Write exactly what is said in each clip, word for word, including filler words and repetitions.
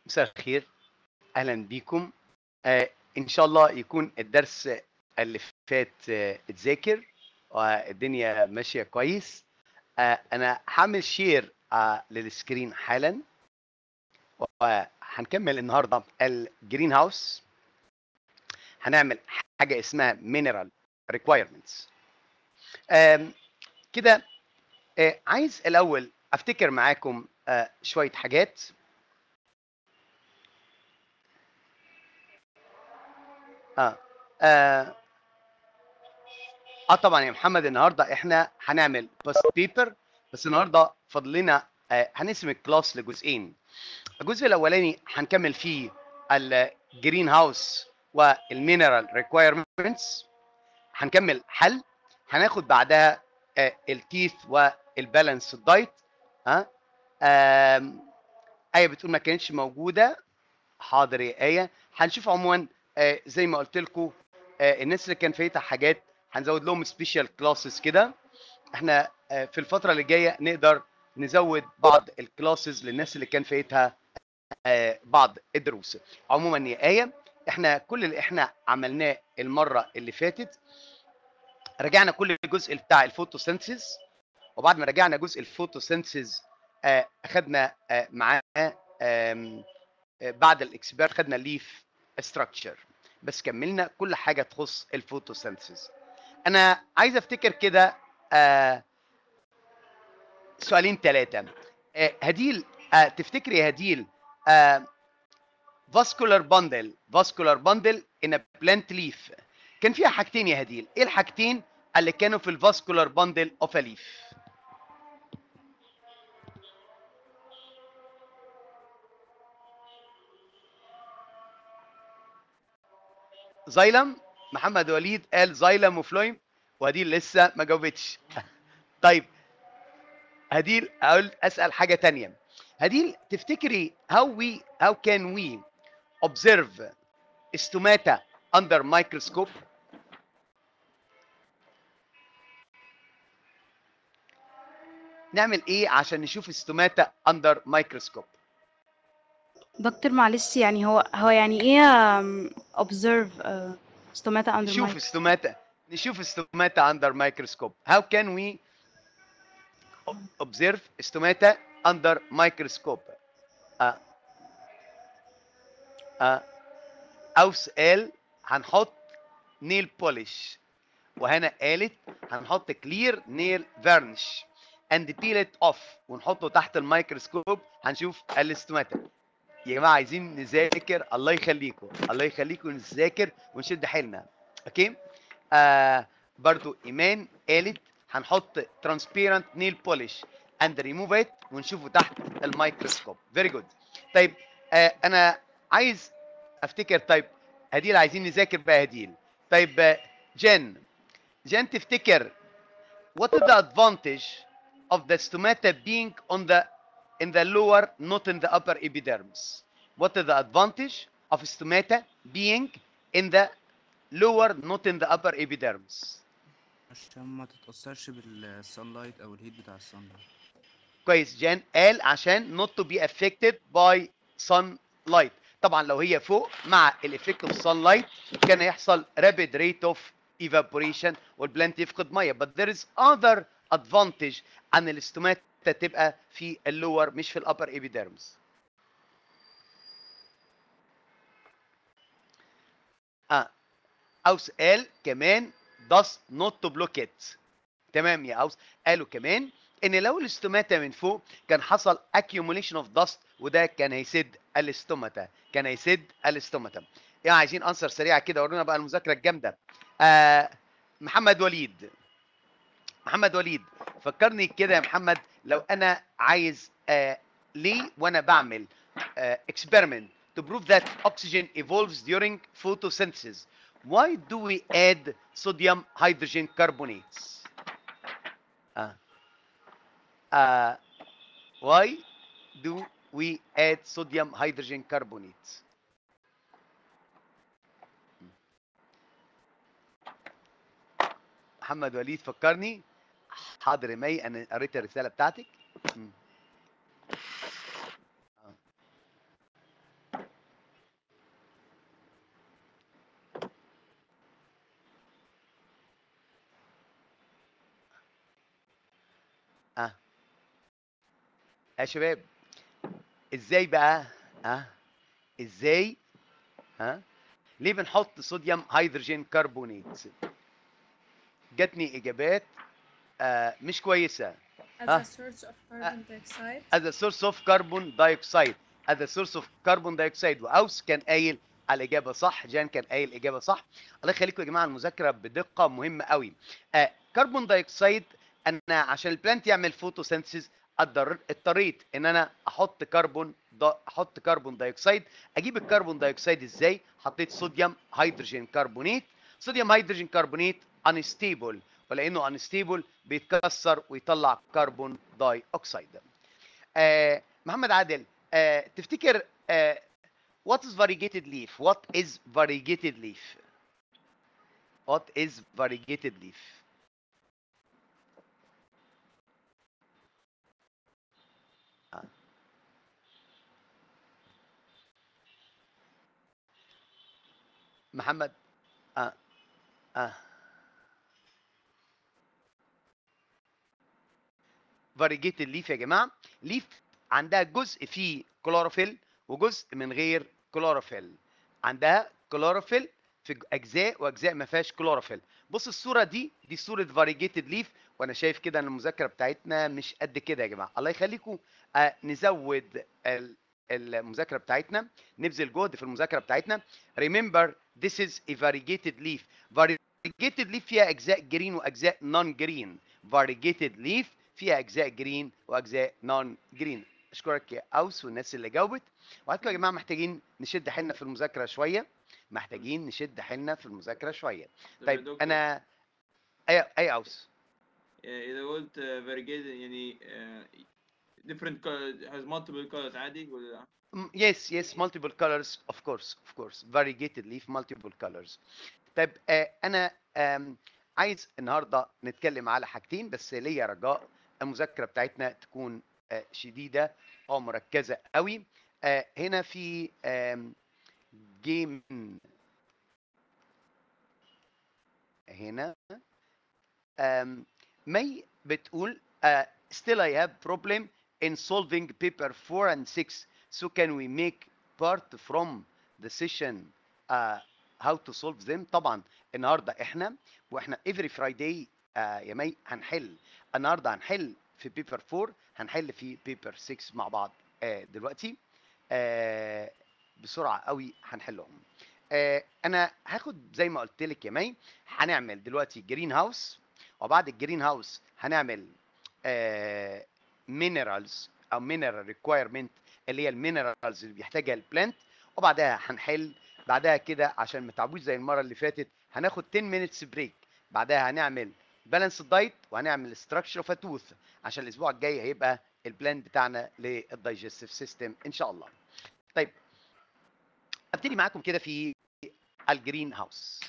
مساء الخير، أهلا بيكم. آه إن شاء الله يكون الدرس اللي فات آه اتذاكر والدنيا ماشية كويس. آه أنا هعمل شير آه للسكرين حالا، وهنكمل النهارده الجرين هاوس. هنعمل حاجة اسمها مينرال ريكوايرمنتس. كده آه عايز الأول أفتكر معاكم آه شوية حاجات. اه اه, آه طبعا يا محمد، النهارده احنا هنعمل باست بيبر، بس النهارده فاضل لنا آه هنقسم الكلاس لجزئين. الجزء الاولاني هنكمل فيه الجرين هاوس والمينرال ريكوايرمنتس، هنكمل حل، هناخد بعدها آه التيث والبالانس دايت. ها آه ايه بتقول ما كانتش موجوده؟ حاضر يا ايه. هنشوف عموما آه زي ما قلت لكم آه الناس اللي كان فايتها حاجات هنزود لهم سبيشال كلاسز كده. احنا آه في الفتره اللي جايه نقدر نزود بعض الكلاسز للناس اللي كان فايتها آه بعض الدروس. عموما يا ايه، احنا كل اللي احنا عملناه المره اللي فاتت رجعنا كل الجزء بتاع الفوتوسينثيز، وبعد ما رجعنا جزء الفوتوسينثيز آه اخذنا آه معاه آه بعد الاكسبير خدنا ليف ستراكشر، بس كملنا كل حاجه تخص الفوتوسينثيز. انا عايز افتكر كده آه سؤالين ثلاثه. آه هديل، آه تفتكري يا هديل آه فاسكولار باندل فاسكولار باندل ان بلانت ليف كان فيها حاجتين يا هديل، ايه الحاجتين اللي كانوا في الفاسكولار باندل اوف ا ليف؟ زايلم. محمد وليد قال زايلم وفلويم، وهديل لسه ما جاوبتش. طيب هديل، اقول اسال حاجه تانية. هديل تفتكري how we how can we observe stomata under microscope؟ نعمل ايه عشان نشوف stomata under microscope؟ دكتور معلش، يعني هو هو يعني ايه um, observe uh, stomata under نشوف microscope؟ stomata نشوف stomata under microscope. how can we observe stomata under microscope؟ آه. آه. او سؤال هنحط نيل بوليش، وهنا قالت هنحط كلير نيل فيرنش اند بيل ات اوف ونحطه تحت الميكروسكوب هنشوف الاستوماتا. يا جماعه عايزين نذاكر، الله يخليكم الله يخليكم نذاكر ونشد حيلنا. اوكي. آه برضو ايمان قالت هنحط ترانسبيرنت نيل بوليش اند ريموف ات ونشوفه تحت الميكروسكوب. فيري جود. طيب آه انا عايز افتكر. طيب هديل عايزين نذاكر بقى هديل. طيب آه جن جن تفتكر what is the advantage of the stomata being on the in the lower, not in the upper epidermis? What is the advantage of stomata being in the lower, not in the upper epidermis? عشان ما تتأثرش بالسانلايت أو الهيت بتاع السانلايت. كويس. جان قال عشان not to be affected by sunlight. طبعا لو هي فوق مع الافكت اوف sunlight كان يحصل rapid rate of evaporation والبلانت يفقد ميه. but there is other advantage عن الاستوماتا تبقى في اللور مش في الابر ايبيديرمس. اه اوس قال كمان dust not to block it. تمام يا اوس. قالوا كمان ان لو الاستوماتا من فوق كان حصل accumulation of dust وده كان هيسد الاستوماتا كان هيسد الاستوماتا. يعني عايزين انسر سريعه كده، ورونا بقى المذاكره الجامده. آه محمد وليد محمد وليد فكرني كده يا محمد، لو انا عايز آه ليه وانا بعمل آه experiment to prove that oxygen evolves during photosynthesis, why do we add sodium hydrogen carbonates? آه. آه. why do we add sodium hydrogen carbonates? محمد وليد فكرني. حاضر يا مي، انا قريت الرساله بتاعتك. م. يا شباب ازاي بقى؟ ها ازاي؟ ها ليه بنحط صوديوم هيدروجين كربونات؟ جاتني اجابات آه مش كويسه. as ها a source of carbon dioxide. as a source of carbon dioxide as a source of carbon dioxide واوس كان قايل على الاجابه صح، جان كان قايل الاجابه صح. الله يخليكم يا جماعه المذاكره بدقه مهمه قوي. آه كربون دايوكسيد، انا عشان البلانت يعمل فوتوسينثيسيس اضطريت ان انا احط كربون دا احط كربون دايوكسيد. اجيب الكربون دايوكسيد ازاي؟ حطيت صوديوم هيدروجين كربونات. صوديوم هيدروجين كربونات انستيبل، ولانه انستيبل بيتكسر ويطلع كربون داي اوكسيد. آه محمد عادل، آه تفتكر آه what is variegated leaf? What is variegated leaf? What is variegated leaf? آه. محمد اه اه variegated leaf يا جماعه، ليف عندها جزء فيه كلوروفيل وجزء من غير كلوروفيل. عندها كلوروفيل في اجزاء واجزاء ما فيهاش كلوروفيل. بص الصوره دي دي صوره variegated leaf، وانا شايف كده ان المذاكره بتاعتنا مش قد كده يا جماعه. الله يخليكم آه نزود ال- المذاكره بتاعتنا، نبذل جهد في المذاكره بتاعتنا. remember this is a variegated leaf. variegated leaf فيها اجزاء جرين واجزاء نون جرين. variegated leaf فيها اجزاء جرين واجزاء نون جرين. اشكرك يا اوس والناس اللي جاوبت. وعندكم يا جماعه محتاجين نشد حيلنا في المذاكره شويه، محتاجين نشد حيلنا في المذاكره شويه. طب يا طيب دكتور، انا اي اي اوس آه، إذا قلت variegated يعني آه، different color has multiple colors عادي ولا لا؟ Mm, yes yes multiple colors of course of course variegated leaf multiple colors. طيب آه انا آم عايز النهارده نتكلم على حاجتين بس، ليا رجاء المذاكره بتاعتنا تكون آه شديده او مركزه قوي. آه هنا في آم جيم هنا um, مي بتقول uh, still I have problem in solving paper four and six, so can we make part from the session uh, how to solve them. طبعا النهارده احنا واحنا every Friday uh, يا مي هنحل. النهارده هنحل في paper four، هنحل في paper six مع بعض uh, دلوقتي uh, بسرعه قوي هنحلهم. uh, انا هاخد زي ما قلت لك يا مي، هنعمل دلوقتي جرين هاوس، وبعد الجرين هاوس هنعمل مينرالز او مينرال ريكوايرمنت اللي هي المينرالز اللي بيحتاجها البلانت، وبعدها هنحل. بعدها كده عشان ما تعبوش زي المره اللي فاتت هناخد عشر مينتس بريك. بعدها هنعمل بالانس دايت وهنعمل ستراكشر اوف توث، عشان الاسبوع الجاي هيبقى البلان بتاعنا للدايجستيف سيستم ان شاء الله. طيب ابتدي معاكم كده في الجرين هاوس.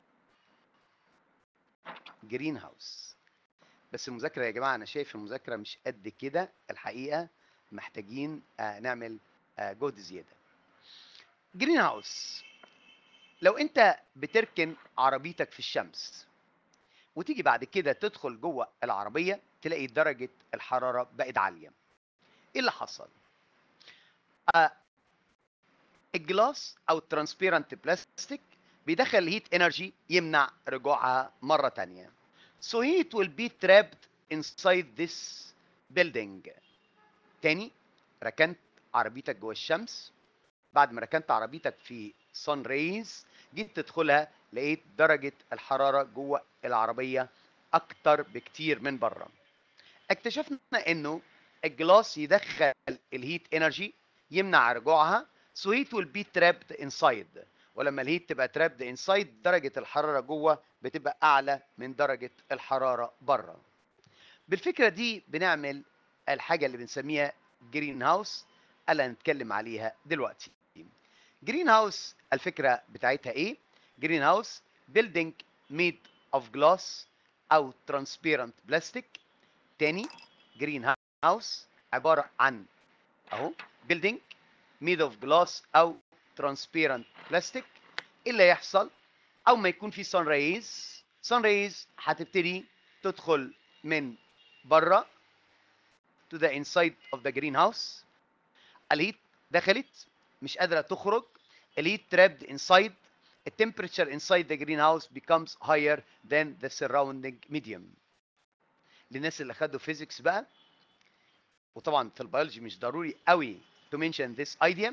جرين هاوس، بس المذاكره يا جماعه انا شايف المذاكره مش قد كده الحقيقه، محتاجين آه نعمل آه جهد زياده. جرين هاوس، لو انت بتركن عربيتك في الشمس وتيجي بعد كده تدخل جوه العربيه تلاقي درجه الحراره بقت عاليه، ايه اللي حصل؟ آه الجلاس او الترانسبيرنت بلاستيك بيدخل الهيت انرجي يمنع رجوعها مره ثانيه. So heat will be trapped inside this building. تاني، ركنت عربيتك جوه الشمس، بعد ما ركنت عربيتك في sun rays جيت تدخلها لقيت درجة الحرارة جوه العربية أكتر بكتير من بره. اكتشفنا إنه الجلاس يدخل الهيت انرجي يمنع رجوعها، so heat will be trapped inside. ولما الهيت تبقى trapped inside درجة الحرارة جوه بتبقى أعلى من درجة الحرارة بره. بالفكرة دي بنعمل الحاجة اللي بنسميها جرين هاوس اللي هنتكلم عليها دلوقتي. جرين هاوس الفكرة بتاعتها ايه؟ جرين هاوس building made of glass او transparent plastic. تاني، جرين هاوس عبارة عن اهو building made of glass او transparent plastic. ايه اللي هيحصل؟ اول ما يكون في sun rays sun rays هتبتدي تدخل من بره to the inside of the greenhouse. الهيت دخلت مش قادرة تخرج. الهيت trapped inside. The temperature inside the greenhouse becomes higher than the surrounding medium. للناس اللي خدوا physics بقى، وطبعا في البيولوجي مش ضروري قوي to mention this idea.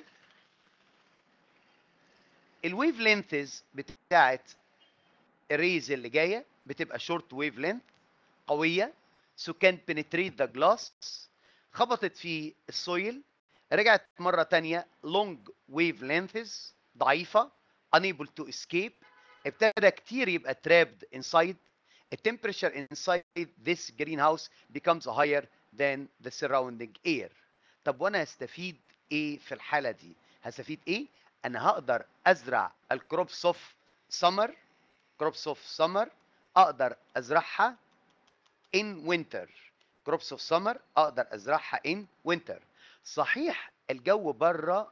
الويف لينثز بتاعت الريز اللي جايه بتبقى شورت ويف لينث قويه so can penetrate the glass. خبطت في السويل، رجعت مره تانية long wave lengths ضعيفه unable to escape. ابتدى كتير يبقى trapped inside. The temperature inside this greenhouse becomes higher than the surrounding air. طب وانا هستفيد ايه في الحاله دي؟ هستفيد ايه؟ انا هقدر ازرع الكروبس اوف سمر. كروبس اوف سمر اقدر ازرعها in winter. كروبس اوف سمر اقدر ازرعها in winter. صحيح الجو بره،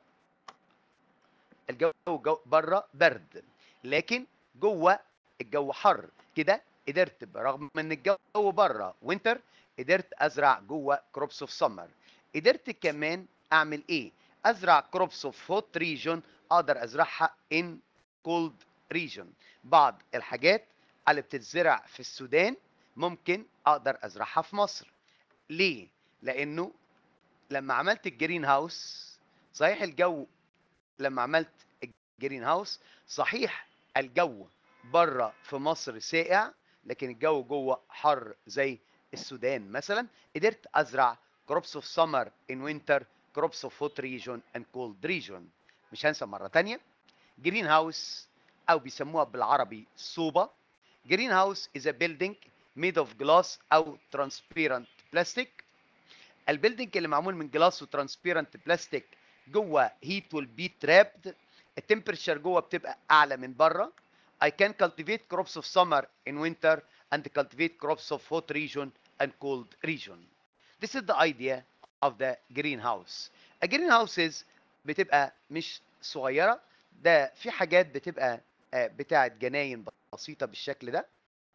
الجو جو بره برد، لكن جوه الجو حر. كده قدرت برغم ان الجو بره وينتر قدرت ازرع جوه كروبس اوف سمر. قدرت كمان اعمل ايه؟ ازرع كروبس اوف هوت ريجون اقدر ازرعها ان كولد ريجون. بعض الحاجات اللي بتتزرع في السودان ممكن اقدر ازرعها في مصر. ليه؟ لانه لما عملت الجرين هاوس، صحيح الجو لما عملت الجرين هاوس صحيح الجو بره في مصر ساقع، لكن الجو جوه حر زي السودان مثلا. قدرت ازرع crops of summer in winter, crops of hot region and cold region. مش هنسى مره تانية جرين هاوس او بيسموها بالعربي صوبه. جرين هاوس is a building made of glass او transparent plastic. البيلدينج اللي معمول من جلاس وترانسبيرنت بلاستيك جوه هيت will be trapped. التمبريتشر جوه بتبقى اعلى من بره. I can cultivate crops of summer in winter and cultivate crops of hot region and cold region. This is the idea of the greenhouse. A greenhouses بتبقى مش صغيرة، ده في حاجات بتبقى بتاعت جناين بسيطة بالشكل ده،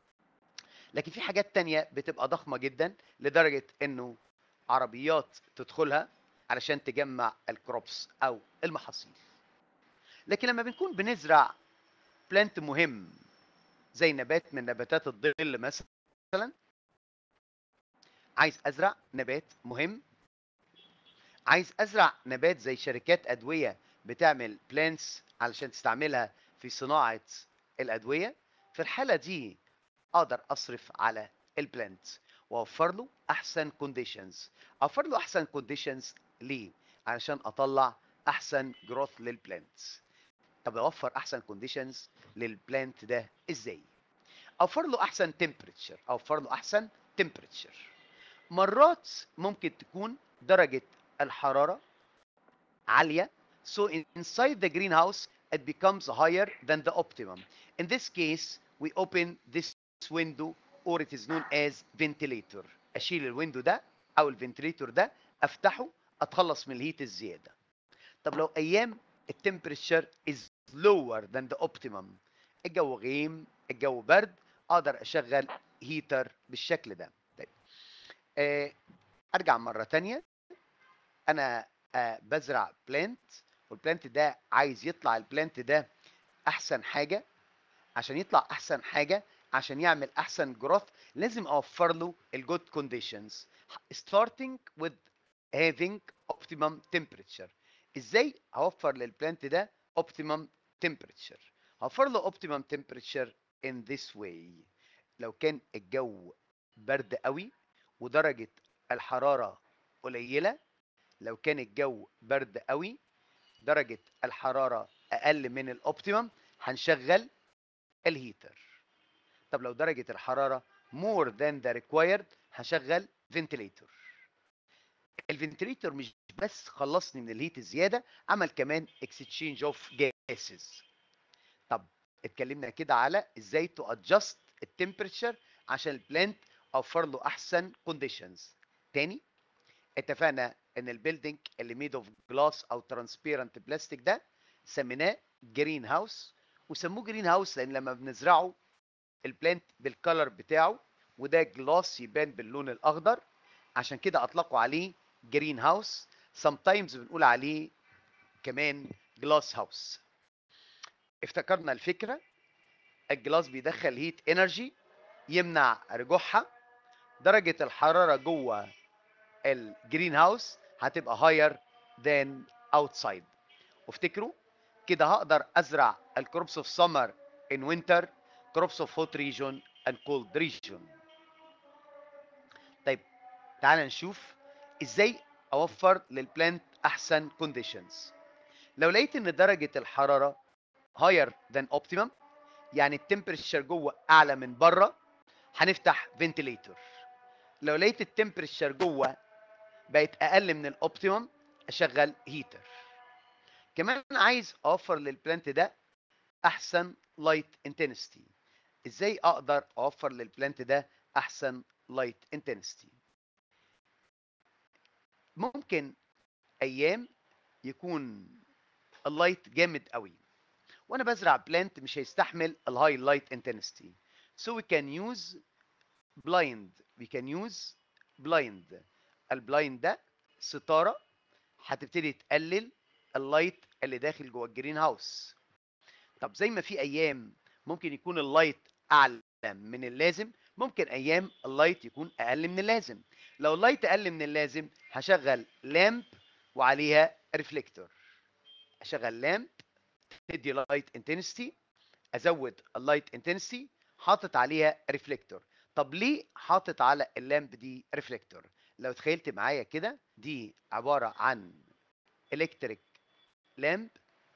لكن في حاجات تانية بتبقى ضخمة جدا لدرجة انه عربيات تدخلها علشان تجمع الكروبس او المحاصيل. لكن لما بنكون بنزرع بلانت مهم زي نبات من نباتات الظل مثلا، عايز ازرع نبات مهم، عايز ازرع نبات زي شركات ادويه بتعمل بلانتس علشان تستعملها في صناعه الادويه، في الحاله دي اقدر اصرف على البلانت واوفر له احسن كونديشنز. اوفر له احسن كونديشنز ليه؟ علشان اطلع احسن جروث للبلانت. طب اوفر احسن كونديشنز للبلانت ده ازاي؟ اوفر له احسن تمبريتشر. اوفر له احسن تمبريتشر. مرات ممكن تكون درجه الحراره عاليه so inside the greenhouse it becomes higher than the optimum. In this case we open this window or it is known as ventilator. اشيل الويندو ده او الفنتليتور ده افتحه اتخلص من الهيت الزياده. طب لو ايام التمبريتشر is lower than the optimum، الجو غيم، الجو برد، اقدر اشغل هيتر بالشكل ده. طيب آه ارجع مره تانية. انا آه بزرع بلانت، والبلانت ده عايز يطلع البلانت ده احسن حاجه. عشان يطلع احسن حاجه، عشان يعمل احسن جروث، لازم اوفر له الجود كونديشنز starting with having optimum temperature. ازاي اوفر للبلانت ده optimum temperature؟ هوفر له optimum temperature in this way. لو كان الجو برد قوي ودرجه الحراره قليله، لو كان الجو برد قوي درجه الحراره اقل من الاوبتيمم، هنشغل الهيتر. طب لو درجة الحرارة more than the required، هشغل فنتليتور. الفنتليتور مش بس خلصني من الهيت الزيادة، عمل كمان exchange of gases. طب اتكلمنا كده على ازاي to adjust التمبريتشر عشان البلانت اوفر له احسن conditions. تاني اتفقنا ان البيلدينج اللي ميد اوف جلاس او ترانسبيرنت بلاستيك ده سميناه جرين هاوس. وسموه جرين هاوس لان لما بنزرعه البلانت بالكلر بتاعه، وده جلاس يبان باللون الاخضر، عشان كده اطلقوا عليه جرين هاوس. sometimes بنقول عليه كمان جلاس هاوس. افتكرنا الفكره، الجلاس بيدخل هيت انرجي يمنع رجوعها، درجه الحراره جوه الجرين هاوس هتبقى higher than outside. وافتكروا كده هقدر ازرع الكروبس اوف سمر in winter, crops of hot region and cold region. طيب تعال نشوف ازاي اوفر للبلانت احسن كونديشنز. لو لقيت ان درجه الحراره higher than optimum، يعني التمبريتشر جوه اعلى من بره، هنفتح فنتليتور. لو لقيت التمبريتشر جوه بقت اقل من الاوبتيمم، اشغل هيتر. كمان عايز اوفر للبلانت ده احسن لايت انتنسيتي. ازاي اقدر اوفر للبلانت ده احسن لايت انتنسيتي؟ ممكن ايام يكون اللايت جامد قوي وانا بزرع بلانت مش هيستحمل الهاي لايت انتنسيتي. so we can use blind we can use blind. البلايند ده ستاره هتبتدي تقلل اللايت اللي داخل جوه الجرين هاوس. طب زي ما في ايام ممكن يكون اللايت اعلى من اللازم، ممكن ايام اللايت يكون اقل من اللازم. لو اللايت اقل من اللازم هشغل لامب وعليها ريفليكتور. اشغل لامب تدي لايت انتنسيتي، ازود اللايت انتنسيتي، حاطط عليها ريفليكتور. طب ليه حاطط على اللامب دي ريفليكتور؟ لو تخيلت معايا كده، دي عباره عن الكتريك لامب.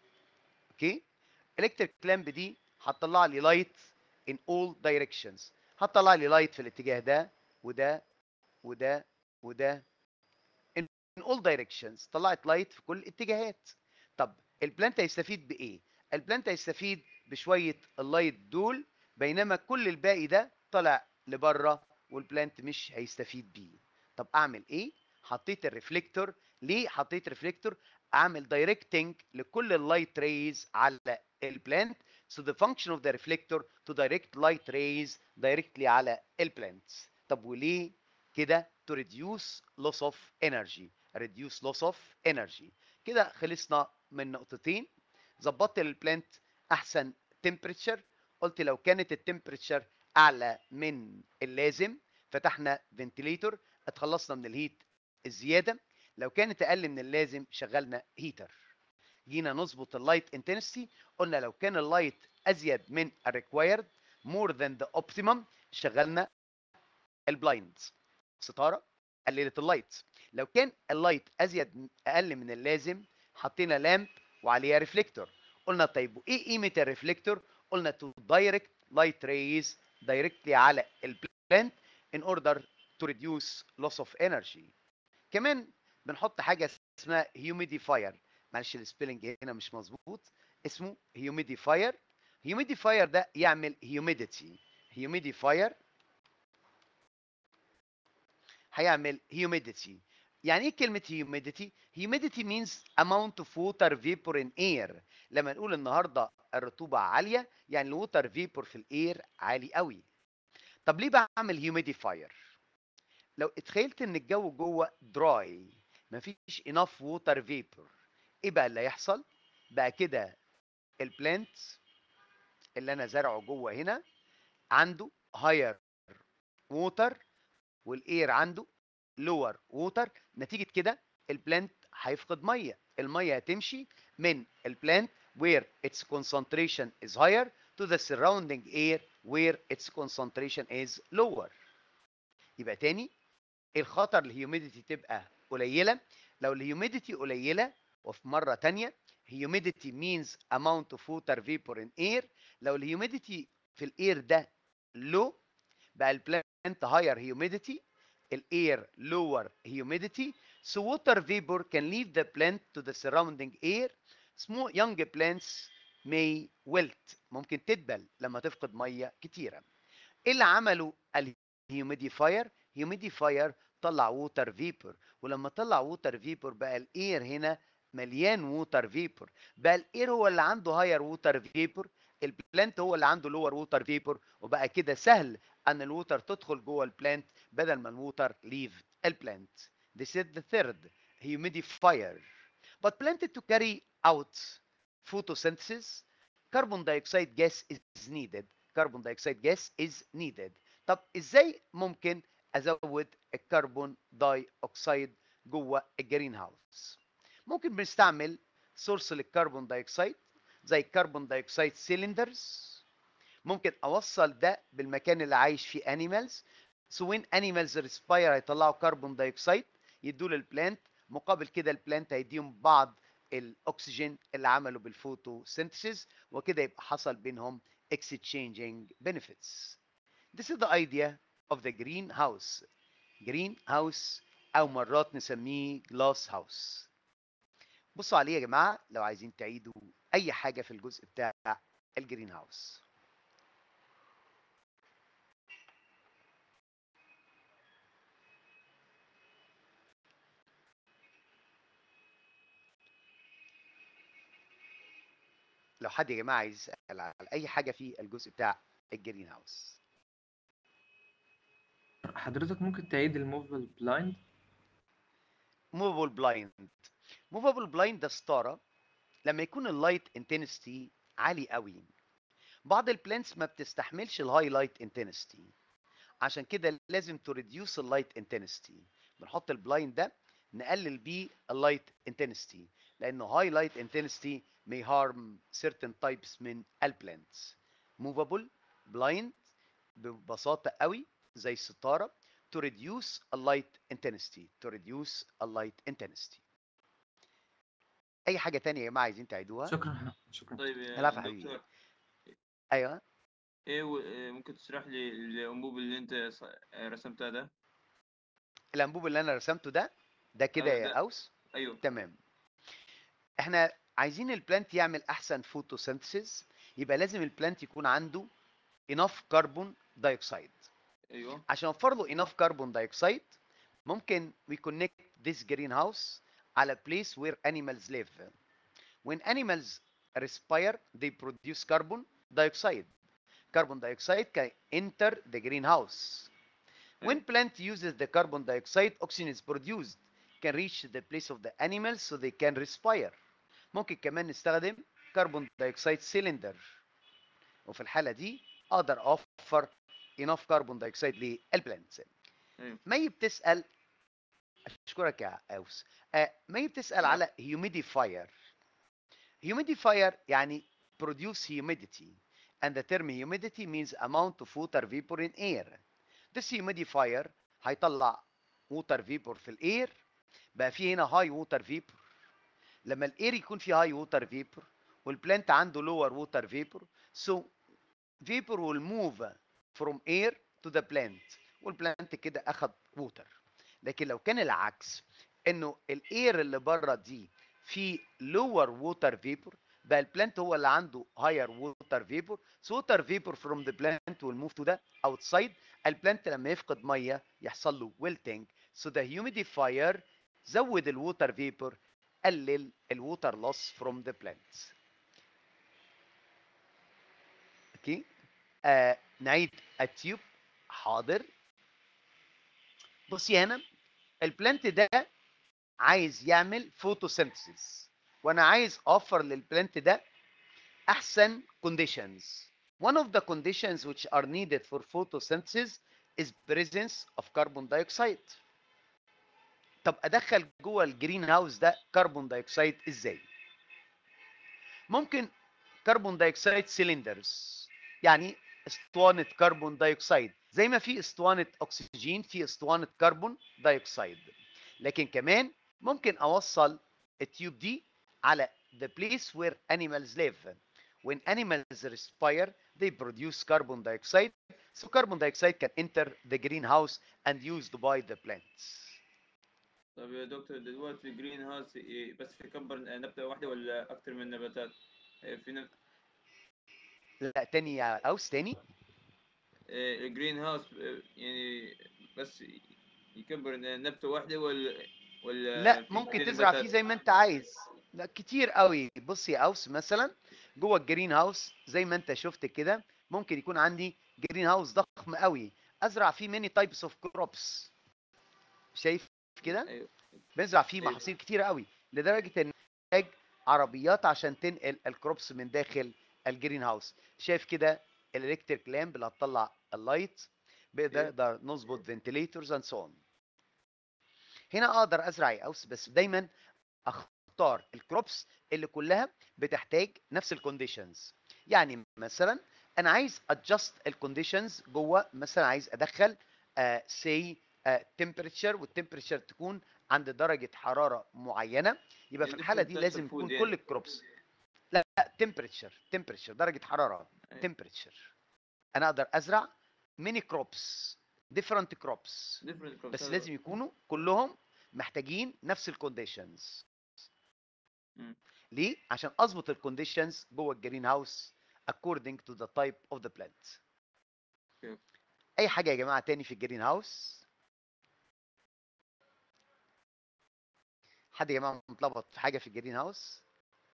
اوكي، الكتريك لامب دي هتطلع لي لايت in all directions. هتطلع لي لايت في الاتجاه ده وده وده وده in all directions. طلعت لايت في كل الاتجاهات. طب البلانت هيستفيد بايه؟ البلانت هيستفيد بشويه اللايت دول، بينما كل الباقي ده طلع لبره والبلانت مش هيستفيد بيه. طب اعمل ايه؟ حطيت الريفليكتور. ليه حطيت ريفليكتور؟ اعمل دايركتنج لكل اللايت ريز على البلانت. so the function of the reflector to direct light rays directly على البلانت. طب وليه كده؟ to reduce loss of energy. reduce loss of energy. كده خلصنا من نقطتين. ظبطت للبلانت احسن temperature. قلت لو كانت التمبريتشر اعلى من اللازم فتحنا فنتليتور، اتخلصنا من الهيت الزياده. لو كانت اقل من اللازم شغلنا هيتر. جينا نظبط اللايت انتنسيتي، قلنا لو كان اللايت ازيد من الريكوايرد more than the optimum شغلنا البلايند، ستاره قللت اللايت. لو كان اللايت ازيد اقل من اللازم حطينا لامب وعليها ريفليكتور. قلنا طيب وايه قيمه الريفليكتور؟ قلنا تو دايركت لايت ريز دايركتلي على البلانت in order to reduce loss of energy. كمان بنحط حاجه اسمها هيوميديفاير. معلش السبيلنج هنا مش مظبوط، اسمه هيوميديفاير. هيوميديفاير ده يعمل هيوميديتي. هيوميديفاير هيعمل humidity. يعني ايه كلمة humidity؟ humidity means amount of water vapor in air. لما نقول النهارده الرطوبة عالية يعني الووتر فيبور في الاير عالي قوي. طب ليه بعمل humidifier؟ لو اتخيلت ان الجو جوه dry مفيش enough water vapor، ايه بقى اللي هيحصل؟ بقى كده البلانت اللي انا زرعه جوه هنا عنده higher water والاير عنده لور ووتر. نتيجه كده البلانت هيفقد ميه. الميه هتمشي من البلانت where its concentration is higher to the surrounding air where its concentration is lower. يبقى تاني الخطر الهيوميديتي تبقى قليله. لو الهيوميديتي قليله، وفي مره تانيه humidity means amount of water vapor in air. لو الهيوميديتي في الاير ده low بقى البلانت higher humidity، الاير lower humidity, so water vapor can leave the plant to the surrounding air. small young plants may wilt. ممكن تدبل لما تفقد ميه كتيره. ايه اللي عمله الهيوميديفاير؟ هيوميديفاير طلع ووتر فيبور، ولما طلع ووتر فيبور بقى الاير هنا مليان ووتر فيبور. بقى الاير هو اللي عنده هاير ووتر فيبور، البلانت هو اللي عنده لور ووتر فيبور، وبقى كده سهل ان الووتر تدخل جوه البلانت بدل ما الووتر ليف البلانت. This is the third humidifier. But planted to carry out photosynthesis, carbon dioxide gas is needed. Carbon dioxide gas is needed. طب ازاي ممكن ازود الكربون داي اوكسيد جوه الجرين هاوس؟ ممكن بنستعمل سورس للكربون دايوكسيد زي الكربون دايوكسيد سيلندرز. ممكن اوصل ده بالمكان اللي عايش فيه انيمالز، سو وين انيمالز ريسباير هيطلعوا كربون دايوكسيد يدوا للبلانت، مقابل كده البلانت هيديهم بعض الاكسجين اللي عملوا بالفوتوسينثيسيس، وكده يبقى حصل بينهم exchanging benefits. This is the idea of the greenhouse. greenhouse او مرات نسميه glass house. بصوا عليه يا جماعه لو عايزين تعيدوا اي حاجه في الجزء بتاع الجرين هاوس. لو حد يا جماعه عايز يسال على اي حاجه في الجزء بتاع الجرين هاوس. حضرتك ممكن تعيد الموفبل بلايند؟ موفابل بلايند. موفابل بلايند ده ستاره لما يكون اللايت انتنسيتي عالي قوي. بعض البلانتس ما بتستحملش الهاي لايت انتنسيتي، عشان كده لازم تو ريديوس اللايت انتنسيتي. بنحط البلايند ده نقلل بيه اللايت انتنسيتي، لانه هاي لايت انتنسيتي may harm certain types من البلانتس. موفابل بلايند ببساطه قوي زي الستاره to reduce اللايت intensity to reduce اللايت intensity. اي حاجه تانية يا جماعه عايزين تعيدوها؟ شكرا شكرا. طيب يا العفو يا حبيبي. دكتور، ايوه ايه و- إيه ممكن تشرح لي الانبوب اللي انت ص- رسمتها ده؟ الانبوب اللي انا رسمته ده ده كده آه، يا ده اوس. ايوه. تمام. احنا عايزين البلانت يعمل احسن فوتوسينثيسيس، يبقى لازم البلانت يكون عنده enough كربون دايوكسيد. ايوه. عشان اوفر له enough كربون دايوكسيد ممكن we connect this greenhouse على place where animals live. When animals respire they produce carbon dioxide. Carbon dioxide can enter the greenhouse. When أيوة. plant uses the carbon dioxide, oxygen is produced, can reach the place of the animals so they can respire. ممكن كمان نستخدم كربون دايوكسيد سيلندر، وفي الحالة دي اقدر اوفر enough كربون دايوكسيد للبلانتس. ايوه. مي بتسأل، اشكرك يا اوس. آه، مي بتسأل على humidifier. humidifier يعني produce humidity, and the term humidity means amount of water vapor in air. This humidifier هيطلع water vapor في الاير، بقى في هنا high water vapor. لما الاير يكون فيه high water vapor والبلانت عنده lower water vapor, so vapor will move from air to the plant والبلانت كده اخد water. لكن لو كان العكس، انه الاير اللي بره دي في lower water vapor، بقى البلانت هو اللي عنده higher water vapor. So water vapor from the plant will move to the outside. البلانت لما يفقد ميه يحصل له wilting. So the humidifier زود الووتر vapor، قلل الووتر loss from the plants. اوكي. آه نعيد التيوب. حاضر. بصي هنا البلانت ده عايز يعمل فوتوسينثيسيس، وانا عايز اوفر للبلانت ده احسن conditions. One of the conditions which are needed for photosynthesis is presence of carbon dioxide. طب ادخل جوه الجرين هاوس ده كربون دايوكسيد ازاي؟ ممكن كربون دايوكسيد سيلندرز، يعني اسطوانه كربون دايوكسيد، زي ما في اسطوانه اكسجين في اسطوانه كربون دايوكسيد. لكن كمان ممكن اوصل التيوب دي على the place where animals live. When animals respire they produce carbon dioxide, so carbon dioxide can enter the greenhouse and used by the plants. طب يا دكتور، دلوقتي في الجرين هاوس إيه، بس يكبر نبتة واحدة ولا أكتر من نباتات؟ إيه، في نب... لا تاني يا اوس تاني. إيه، الجرين هاوس إيه، يعني بس يكبر نبتة واحدة ولا ولا لا في ممكن كتير تزرع فيه نباتات؟ زي ما انت عايز. لا كتير قوي. بص يا اوس مثلا جوه الجرين هاوس زي ما انت شفت كده ممكن يكون عندي جرين هاوس ضخم قوي ازرع فيه many types of crops. شايف كده؟ ايوه بنزرع فيه أيوة. محاصيل كتيره قوي لدرجه ان نحتاج عربيات عشان تنقل الكروبس من داخل الجرين هاوس. شايف كده الالكتريك لامب اللي هتطلع اللايت، بنقدر نظبط فنتليتورز اند سو اون. هنا اقدر ازرع ايه بس دايما اختار الكروبس اللي كلها بتحتاج نفس الكونديشنز. يعني مثلا انا عايز ادجست الكونديشنز جوه، مثلا عايز ادخل سي تمبريتشر، والتمبريتشر تكون عند درجه حراره معينه، يبقى في الحاله different دي types of لازم food يكون يعني. كل الكروبس. لا تمبريتشر، تمبريتشر درجه حراره، أيوة. تمبريتشر. انا اقدر ازرع ميني كروبس، ديفرنت كروبس، different crops بس هذا. لازم يكونوا كلهم محتاجين نفس الكونديشنز. مم. ليه؟ عشان اظبط الكونديشنز جوه الجرين هاوس according to the type of the plant. أوكي. اي حاجه يا جماعه تاني في الجرين هاوس؟ حد يا جماعه متلخبط في حاجه في الجرين هاوس؟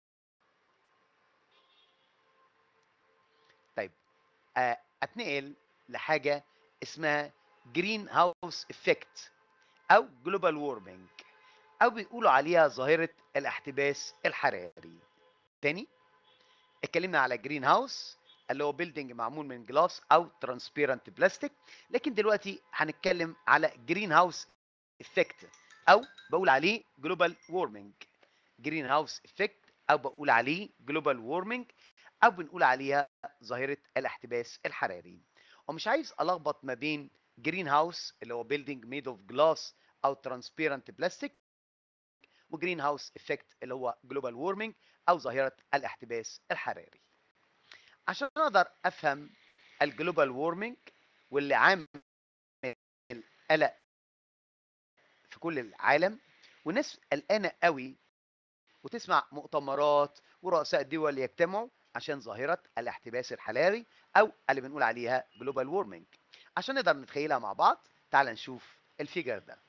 طيب آه، اتنقل لحاجه اسمها جرين هاوس افكت او جلوبال وورمنج، او بيقولوا عليها ظاهره الاحتباس الحراري. تاني اتكلمنا على جرين هاوس اللي هو بيلدينج معمول من جلاس او ترانسبيرنت بلاستيك، لكن دلوقتي هنتكلم على جرين هاوس افكت او بقول عليه جلوبال وورمنج. جرين هاوس افكت او بقول عليه جلوبال وورمنج، او بنقول عليها ظاهره الاحتباس الحراري. ومش عايز الخبط ما بين جرين هاوس اللي هو بيلدينج ميد اوف جلاس او ترانسبيرنت بلاستيك، وجرين هاوس افكت اللي هو جلوبال وورمنج او ظاهره الاحتباس الحراري. عشان اقدر افهم الجلوبال وورمنج واللي عامل قلق في كل العالم، والناس قلقانه قوي وتسمع مؤتمرات ورؤساء دول يجتمعوا عشان ظاهره الاحتباس الحراري او اللي بنقول عليها جلوبال وورمنج. عشان نقدر نتخيلها مع بعض تعال نشوف الفيجر ده.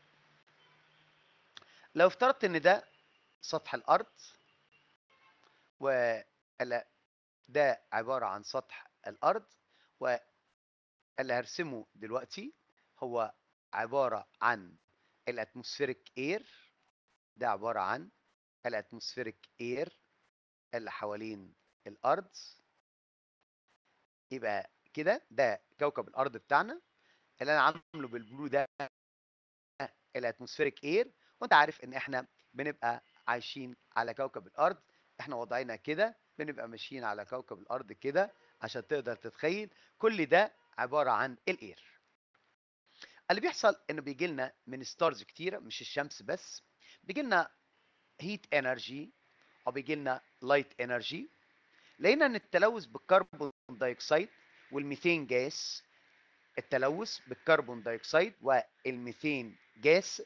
لو افترضت ان ده سطح الارض، وده عباره عن سطح الارض، واللي هرسمه دلوقتي هو عباره عن الاتموسفيريك اير. ده عباره عن الاتموسفيريك اير اللي حوالين الارض. يبقى كده ده كوكب الارض بتاعنا اللي انا عامله بالبلو ده الاتموسفيريك اير. وانت عارف ان احنا بنبقى عايشين على كوكب الارض، احنا وضعنا كده بنبقى ماشيين على كوكب الارض كده عشان تقدر تتخيل. كل ده عباره عن الاير. اللي بيحصل انه بيجي لنا من ستارز كتيره، مش الشمس بس، بيجي لنا هيت انرجي او بيجي لنا لايت انرجي. لقينا ان التلوث بالكربون دايوكسيد والميثين جاس، التلوث بالكربون دايوكسيد والميثين جاس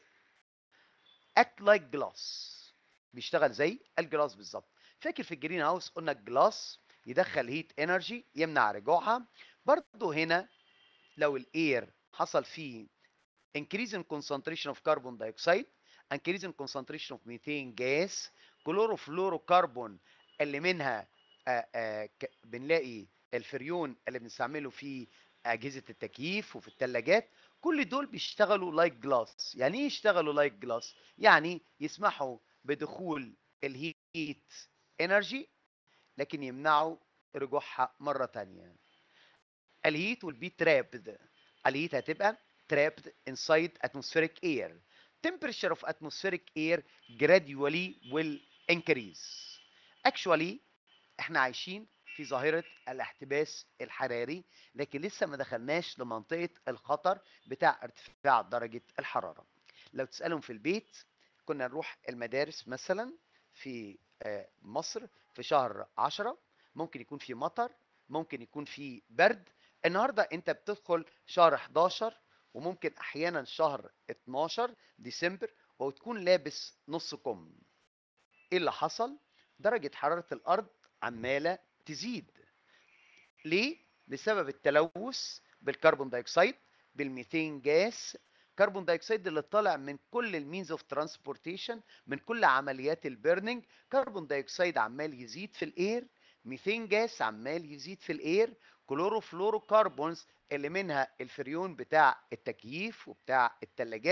اكت لايك جلاس، بيشتغل زي الجلاس بالظبط. فاكر في الجرين هاوس قلنا الجلاس يدخل هيت انرجي يمنع رجوعها. برضه هنا لو الاير حصل فيه increase in concentration of carbon dioxide, increase in concentration of methane gas، كلوروفلوروكربون اللي منها آآ آآ بنلاقي الفريون اللي بنستعمله في اجهزه التكييف وفي الثلاجات، كل دول بيشتغلوا لايك جلاس. يعني ايه يشتغلوا لايك جلاس؟ يعني يسمحوا بدخول الهيت انرجي لكن يمنعوا رجوعها مره ثانيه. الهيت will be trapped. الهيت هتبقى trapped inside atmospheric air. Temperature of atmospheric air gradually will increase. Actually احنا عايشين في ظاهرة الاحتباس الحراري، لكن لسه ما دخلناش لمنطقة الخطر بتاع ارتفاع درجة الحرارة. لو تسألهم في البيت، كنا نروح المدارس مثلا في مصر في شهر عشرة، ممكن يكون في مطر، ممكن يكون في برد. النهارده انت بتدخل شهر حداشر وممكن احيانا شهر اتناشر ديسمبر وتكون لابس نص كم. ايه اللي حصل؟ درجة حرارة الارض عمالة تزيد. ليه؟ بسبب التلوث بالكربون دايوكسيد، بالميثين جاس. كربون دايوكسيد اللي طالع من كل المينز اوف ترانسبورتيشن، من كل عمليات البيرنينج. كربون دايوكسيد عمال يزيد في الاير، ميثين جاس عمال يزيد في الاير، كلوروفلوروكربونز اللي منها الفريون بتاع التكييف وبتاع الثلاجات،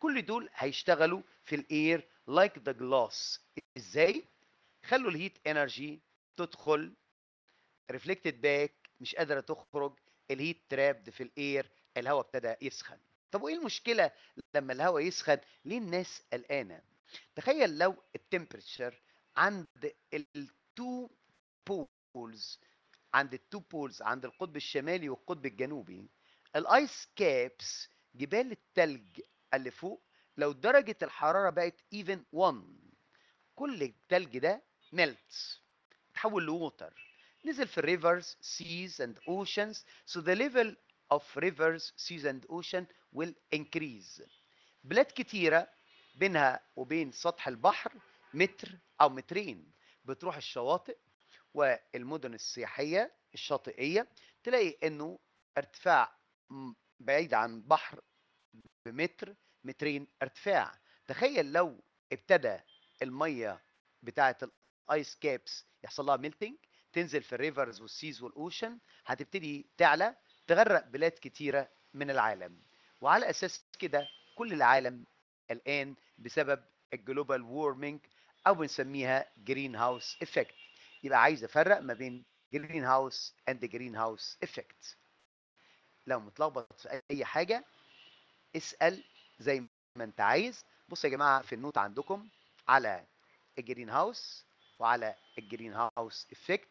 كل دول هيشتغلوا في الاير لايك ذا جلاس. ازاي؟ خلوا الهيت انرجي تدخل ريفلكتد باك، مش قادره تخرج، الهيت ترابد في الاير، الهواء ابتدى يسخن. طب وايه المشكله لما الهواء يسخن؟ ليه الناس قلقانه؟ تخيل لو التمبريتشر عند التو بولز، عند التو بولز، عند القطب الشمالي والقطب الجنوبي، الايس كابس، جبال التلج اللي فوق، لو درجه الحراره بقت ايفن واحد، كل التلج ده ميلت، تحول لووتر، نزل في الريفرز seas and oceans, so the level of rivers seas and ocean will increase. بلاد كتيرة بينها وبين سطح البحر متر أو مترين، بتروح الشواطئ والمدن السياحية الشاطئية تلاقي إنه ارتفاع بعيد عن بحر بمتر مترين ارتفاع. تخيل لو ابتدى المية بتاعة الايس كابس يحصل لها ميلتنج، تنزل في الريفرز والسيز والاوشن، هتبتدي تعلى تغرق بلاد كتيرة من العالم. وعلى اساس كده كل العالم الان بسبب الجلوبال وورمنج او بنسميها جرين هاوس افكت. يبقى عايز افرق ما بين جرين هاوس اند جرين هاوس افكت. لو متلخبط في اي حاجه اسال زي ما انت عايز. بصوا يا جماعه في النوت عندكم على الجرين هاوس وعلى الجرين هاوس افكت.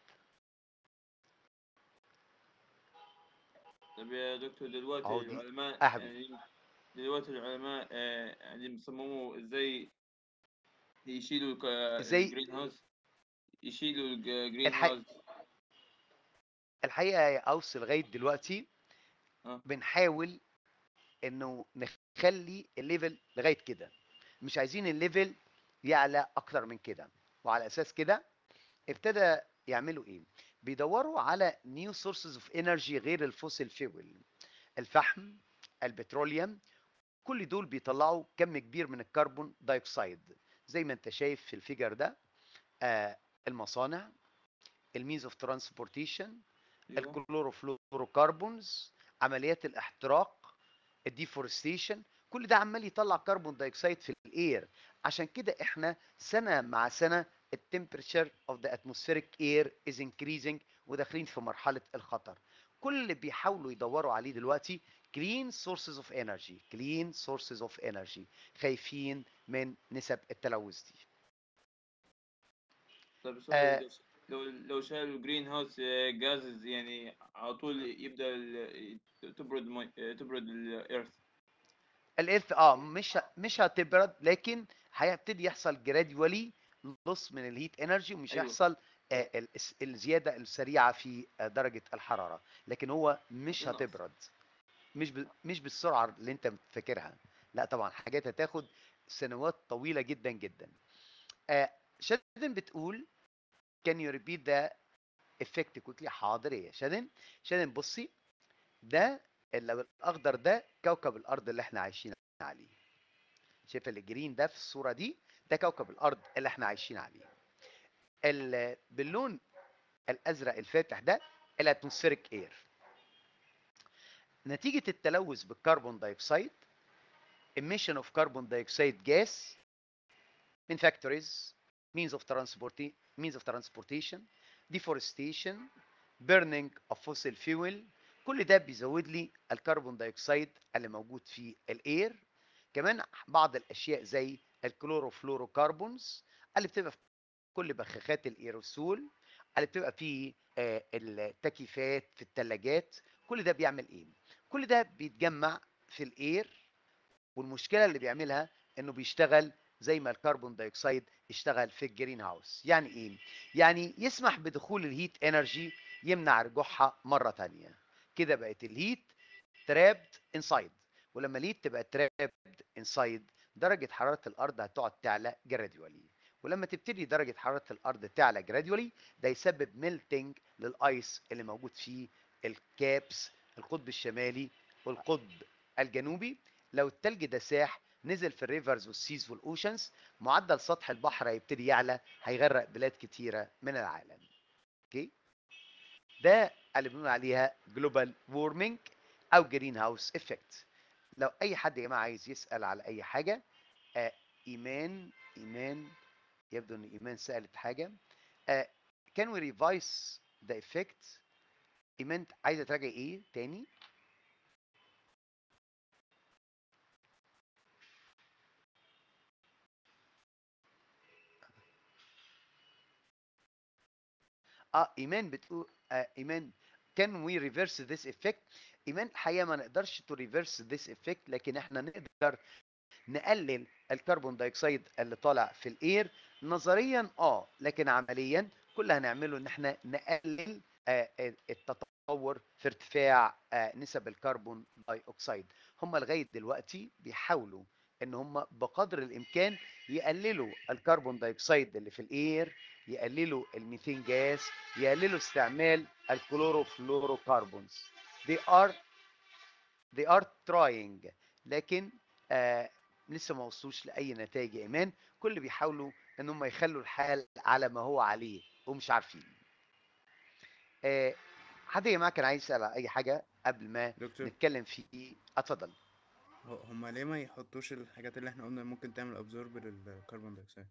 طب يا دكتور دلوقتي اهو دي العلماء احبي يعني دلوقتي العلماء آه، يعني بيصمموا ازاي يشيلوا الك- ازاي الجرين هاوس، يشيلوا الجرين الح... هاوس. الحقيقه يا اوس لغايه دلوقتي اه بنحاول انه نخلي الليفل لغايه كده، مش عايزين الليفل يعلى اكتر من كده. وعلى اساس كده ابتدى يعملوا ايه؟ بيدوروا على نيو سورسز اوف انرجي غير الفوسيل فيول، الفحم، البتروليوم، كل دول بيطلعوا كم كبير من الكربون دايوكسيد. زي ما انت شايف في الفيجر ده، آه المصانع، الميز اوف ترانسبورتيشن، ايوه الكلوروفلوروكربونز، عمليات الاحتراق، الديفورستيشن، كل ده عمال يطلع كربون دايوكسيد في الاير. عشان كده احنا سنه مع سنه التمبريتشر اوف ذا اتموسفيريك اير از انكريزنج وداخلين في مرحله الخطر. كل اللي بيحاولوا يدوروا عليه دلوقتي clean sources of energy clean sources of energy، خايفين من نسب التلوث دي. طب سؤال، آه لو لو لو شالوا الجرين هاوس جازز يعني على طول يبدأ ال- تبرد مي... تبرد الارث. الايرث اه مش ه- مش هتبرد، لكن هيبتدي يحصل جراديولي لص من الهيت انرجي، ومش ايوه هيحصل آه، ال- الس- الزياده السريعه في آه، درجه الحراره، لكن هو مش هتنقص. هتبرد. مش ب... مش بالسرعه اللي انت فاكرها، لا طبعا حاجات هتاخد سنوات طويله جدا جدا. آه شادن بتقول can you repeat the effect quickly؟ حاضر يا شادن. شادن بصي، ده اللي الاخضر ده كوكب الارض اللي احنا عايشين عليه. شايف الجرين ده في الصوره دي؟ ده كوكب الارض اللي احنا عايشين عليه. ال- باللون الازرق الفاتح ده الاتموسفيريك اير. نتيجه التلوث بالكربون دايوكسيد، emission of carbon dioxide gas من factories, means of transport means of transportation, deforestation, burning of fossil fuel، كل ده بيزود لي الكربون دايوكسيد اللي موجود في الاير. كمان بعض الاشياء زي الكلوروفلوروكربونز اللي بتبقى في كل بخاخات الايروسول، اللي بتبقى في آه، التكييفات، في الثلاجات، كل ده بيعمل ايه؟ كل ده بيتجمع في الاير، والمشكله اللي بيعملها انه بيشتغل زي ما الكربون دايوكسيد اشتغل في الجرين هاوس. يعني ايه؟ يعني يسمح بدخول الهيت انرجي، يمنع رجوعها مره ثانيه. كده بقت الهيت ترابد انسايد، ولما الهيت تبقى ترابد انسايد درجه حراره الارض هتقعد تعلى جراديولي، ولما تبتدي درجه حراره الارض تعلى جراديولي ده يسبب ميلتنج للايس اللي موجود فيه الكابس، القطب الشمالي والقطب الجنوبي. لو التلج ده ساح نزل في الريفرز والسيز والاوشنز، معدل سطح البحر هيبتدي يعلى، هيغرق بلاد كتيره من العالم. اوكي، ده اللي بنقول عليها جلوبال وورمنج او جرين هاوس افكت. لو اي حد يا جماعه عايز يسال على اي حاجه. آه ايمان ايمان يبدو ان ايمان سالت حاجه. آه can we revise the effect؟ ايمان عايزه تراجع ايه تاني؟ اه ايمان بتقول آه ايمان can we reverse this effect؟ ايمان الحقيقه ما نقدرش to reverse this effect، لكن احنا نقدر نقلل الكربون دايوكسيد اللي طالع في الاير نظريا. اه لكن عمليا كل اللي هنعمله ان احنا نقلل آه التطور في ارتفاع آه نسب الكربون دايوكسيد. هم لغايه دلوقتي بيحاولوا ان هم بقدر الامكان يقللوا الكربون دايوكسيد اللي في الاير، يقللوا الميثين جاز، يقللوا استعمال الكلوروفلوروكربونز. they are they are trying، لكن آه لسه ما وصلوش لاي نتائج يا ايمان. كل اللي بيحاولوا ان هم يخلوا الحال على ما هو عليه ومش عارفين. آه حد يا جماعه كان عايز يسال على اي حاجه قبل ما دكتور، نتكلم في؟ اتفضل. هو- هما ليه ما يحطوش الحاجات اللي احنا قلنا ممكن تعمل ابزورب للكربون دايوكسيد؟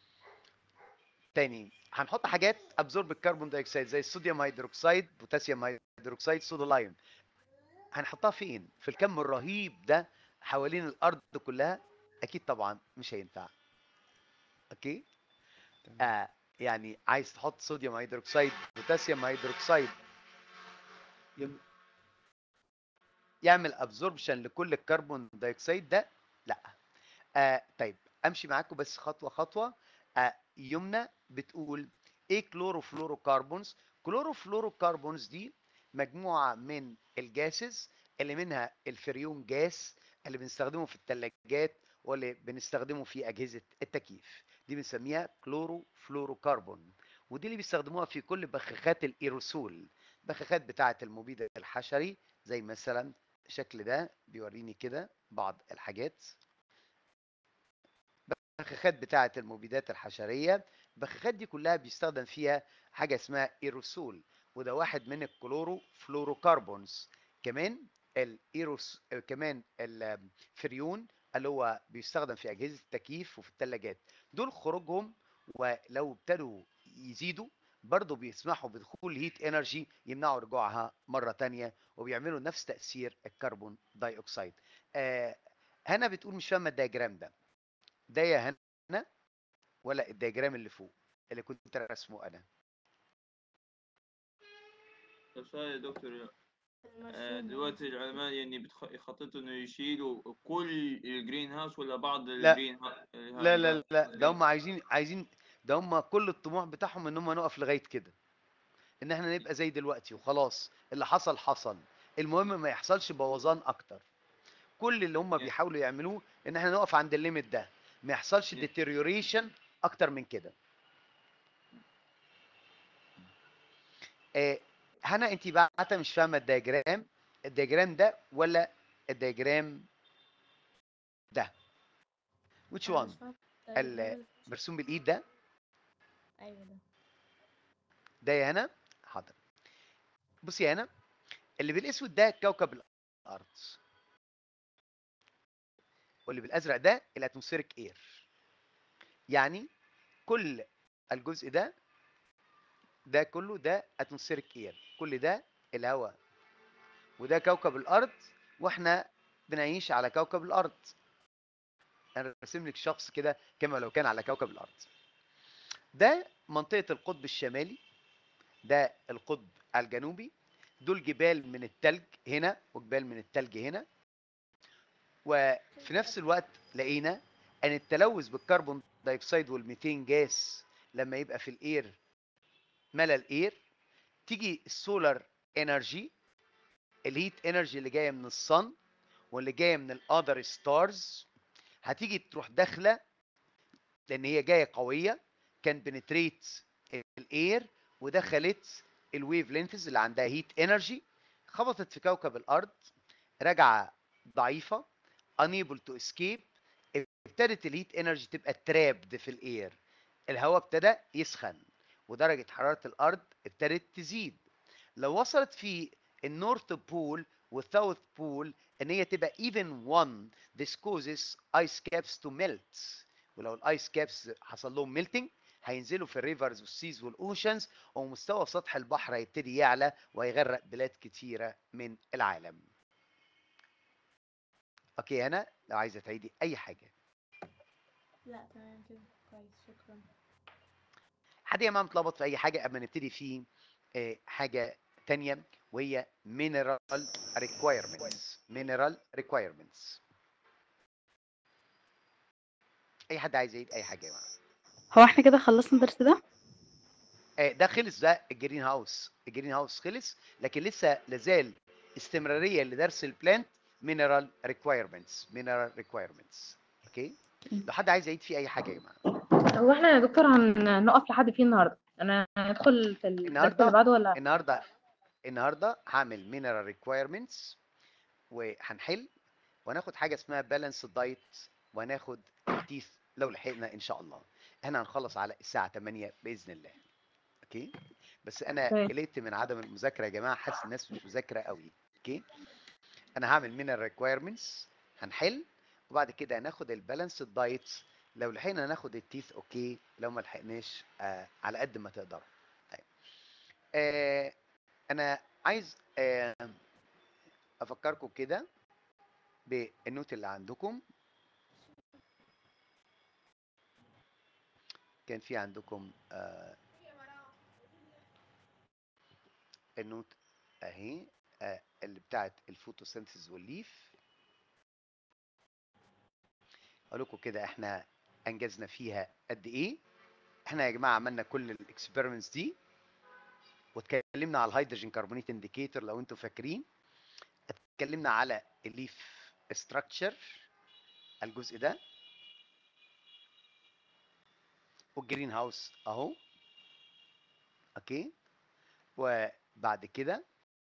تاني هنحط حاجات ابزورب الكربون دايوكسيد زي الصوديوم هيدروكسيد، بوتاسيوم هيدروكسيد، صودا لايم. هنحطها فين؟ في الكم الرهيب ده حوالين الارض كلها؟ اكيد طبعا مش هينفع. اوكي. تمام. آه يعني عايز تحط صوديوم هيدروكسيد، بوتاسيوم هيدروكسيد يم- يعمل ابزوربشن لكل الكربون دايوكسيد ده؟ لا. آه طيب امشي معاكم بس خطوه خطوه. آه يمنى بتقول ايه كلوروفلوروكربونز؟ كلوروفلوروكربونز دي مجموعه من الجاسز اللي منها الفريون جاس اللي بنستخدمه في الثلاجات واللي بنستخدمه في اجهزه التكييف، دي بنسميها كلوروفلوروكربون. ودي اللي بيستخدموها في كل بخاخات الايروسول، بخاخات بتاعه المبيد الحشري، زي مثلا الشكل ده بيوريني كده بعض الحاجات. البخاخات بتاعه المبيدات الحشريه، البخاخات دي كلها بيستخدم فيها حاجه اسمها ايروسول، وده واحد من الكلورو فلوروكربونز. كمان الايروس كمان الفريون اللي هو بيستخدم في اجهزه التكييف وفي الثلاجات. دول خروجهم ولو ابتدوا يزيدوا برضه بيسمحوا بدخول هيت انرجي يمنعوا رجوعها مره تانية، وبيعملوا نفس تاثير الكربون داي اوكسيد. آه هنا بتقول مش فاهمه الدياجرام ده، ده يا هنا ولا الدياجرام اللي فوق اللي كنت رسمه انا؟ طب سؤال يا دكتور، آه، المرسوم دلوقتي العلماء يعني بتخ- يخططوا انه يشيلوا كل الجرين هاوس ولا بعض لا الجرين لا لا لا ده هم هاوس؟ عايزين عايزين ده هم كل الطموح بتاعهم ان هم نقف لغايه كده، ان احنا نبقى زي دلوقتي وخلاص. اللي حصل حصل، المهم ما يحصلش بوظان اكتر. كل اللي هم بيحاولوا يعملوه ان احنا نقف عند الليميت ده، ما يحصلش ديتيريوريشن اكتر من كده. آه هنا انت بعتها مش فاهمه الدياجرام، الدياجرام ده ولا الدياجرام ده؟ which انا one؟ مش فاهمه الدايجرام اللي في وشك. المرسوم بالايد ده؟ ايوه ده. ده يا هنا حاضر. بصي يا هنا، اللي بالاسود ده كوكب الارض، واللي بالازرق ده الاتموسفيريك اير. يعني كل الجزء ده ده كله ده اتموسفيريك اير، كل ده الهواء، وده كوكب الارض، واحنا بنعيش على كوكب الارض. انا راسم لك شخص كده كما لو كان على كوكب الارض. ده منطقه القطب الشمالي، ده القطب الجنوبي. دول جبال من التلج هنا وجبال من التلج هنا. وفي نفس الوقت لقينا ان التلوث بالكربون دايوكسيد والميثين جاس لما يبقى في الاير ملا الاير، تيجي السولار انرجي، الهيت انرجي اللي جايه من الصن واللي جايه من الاذر ستارز، هتيجي تروح داخله لان هي جايه قويه، كان بنتريت الاير ودخلت الويف لينثز اللي عندها هيت انرجي، خبطت في كوكب الارض، راجعه ضعيفه unable to escape. ابتدت الهيت انرجي تبقى ترابد في الاير، الهواء ابتدى يسخن ودرجه حراره الارض ابتدت تزيد. لو وصلت في النورث بول والساوث بول ان هي تبقى even one. This causes ice caps to melt. ولو الايس كابس حصل لهم ميلتنج هينزلوا في الريفرز والسيز والاوشنز، ومستوى سطح البحر هيبتدي يعلى ويغرق بلاد كتيره من العالم. اوكي هنا لو عايزه تعيدي اي حاجه. لا تمام كده كويس شكرا. حد يا جماعه متلخبط في اي حاجه قبل ما نبتدي في آه، حاجه تانية وهي mineral requirements. mineral requirements. اي حد عايز يعيد اي حاجه يا جماعه؟ هو احنا كده خلصنا الدرس ده؟ آه، ده خلص، ده الجرين هاوس. الجرين هاوس خلص، لكن لسه لازال استمراريه لدرس البلانت mineral requirements. mineral requirements. اوكي، لو حد عايز يعيد فيه اي حاجه يا جماعه. هو احنا يا دكتور هنقف لحد فين النهارده؟ انا هندخل في الدرس اللي النهارده بعده ولا؟ النهارده النهارده هعمل mineral requirements وهنحل، وهناخد حاجه اسمها بالانس دايت، وهناخد التيث لو لحقنا ان شاء الله. احنا هنخلص على الساعه تمانية باذن الله. اوكي، بس انا طيب. قلقت من عدم المذاكره يا جماعه، حاسس الناس مش مذاكره قوي. اوكي، انا هعمل من الريكويرمنتس، هنحل، وبعد كده هناخد البالانس دايت. لو لحقنا ناخد التيث اوكي، لو ما لحقناش آه على قد ما تقدروا. طيب آه انا عايز آه افكركم كده بالنوت اللي عندكم. كان في عندكم آه النوت اهي، آه اللي بتاعت الفوتوسينثيز والليف. اقول لكم كده احنا انجزنا فيها قد ايه. احنا يا جماعه عملنا كل الاكسبيرمنتس دي، واتكلمنا على الهيدروجين كربونيت انديكيتور لو انتم فاكرين. اتكلمنا على الليف ستراكشر الجزء ده، والجرين هاوس اهو. اوكي، وبعد كده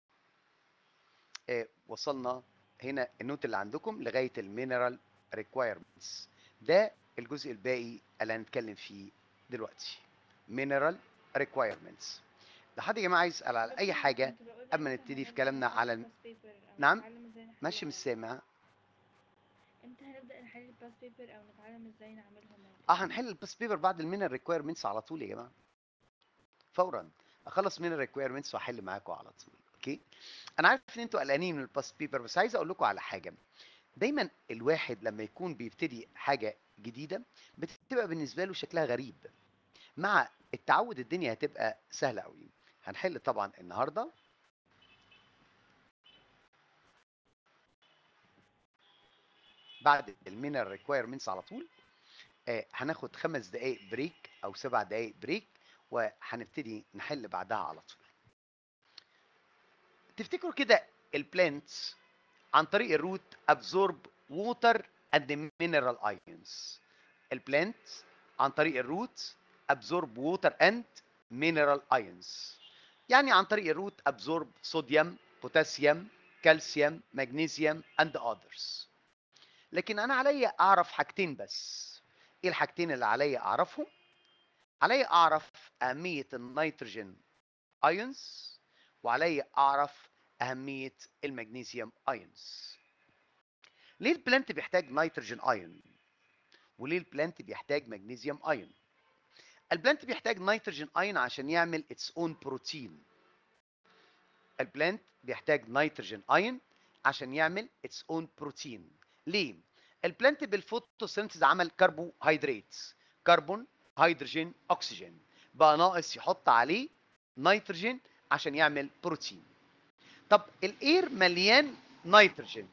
اه وصلنا هنا النوت اللي عندكم لغايه المينرال ريكويرمنتس. ده الجزء الباقي اللي هنتكلم فيه دلوقتي. mineral requirements. لو حد يا جماعه عايز يسال على اي حاجه قبل ما نبتدي في كلامنا على الم... نعم ماشي مش سامع. امتى هنبدأ نحل الباس بيبر او نتعلم ازاي نعملهم؟ اه هنحل الباس بيبر بعد المينرال ريكويرمنتس على طول يا جماعه، فورا اخلص من الريكويرمنتس واحل معاكم على طول. اوكي، انا عارف ان انتوا قلقانين من الباس بيبر، بس عايز اقول لكم على حاجه. دايما الواحد لما يكون بيبتدي حاجه جديده بتبقى بالنسبه له شكلها غريب. مع التعود الدنيا هتبقى سهله قوي. هنحل طبعا النهارده بعد المينرال ريكويرمنتس على طول. آه هناخد خمس دقائق بريك او سبع دقائق بريك، وهنبتدي نحل بعدها على طول. تفتكروا كده البلانتس عن طريق الروت absorb water and mineral ions. البلانت عن طريق الروت absorb water and mineral ions. يعني عن طريق الروت absorb صوديوم، بوتاسيوم، كالسيوم، مغنيسيوم and others. لكن انا عليا اعرف حاجتين بس. ايه الحاجتين اللي عليا اعرفهم؟ عليا اعرف اهميه النيتروجين ايونز، وعليا اعرف اهميه المغنيسيوم ايونز. ليه البلانت بيحتاج نيتروجين ايون؟ وليه البلانت بيحتاج مغنيسيوم ايون؟ البلانت بيحتاج نيتروجين ايون عشان يعمل its own بروتين. البلانت بيحتاج نيتروجين ايون عشان يعمل its own بروتين. ليه؟ البلانت بالفوتوسينثيز عمل كربوهيدرات، كربون، هيدروجين، اكسجين، بقى ناقص يحط عليه نيتروجين عشان يعمل بروتين. طب الاير مليان نيتروجين،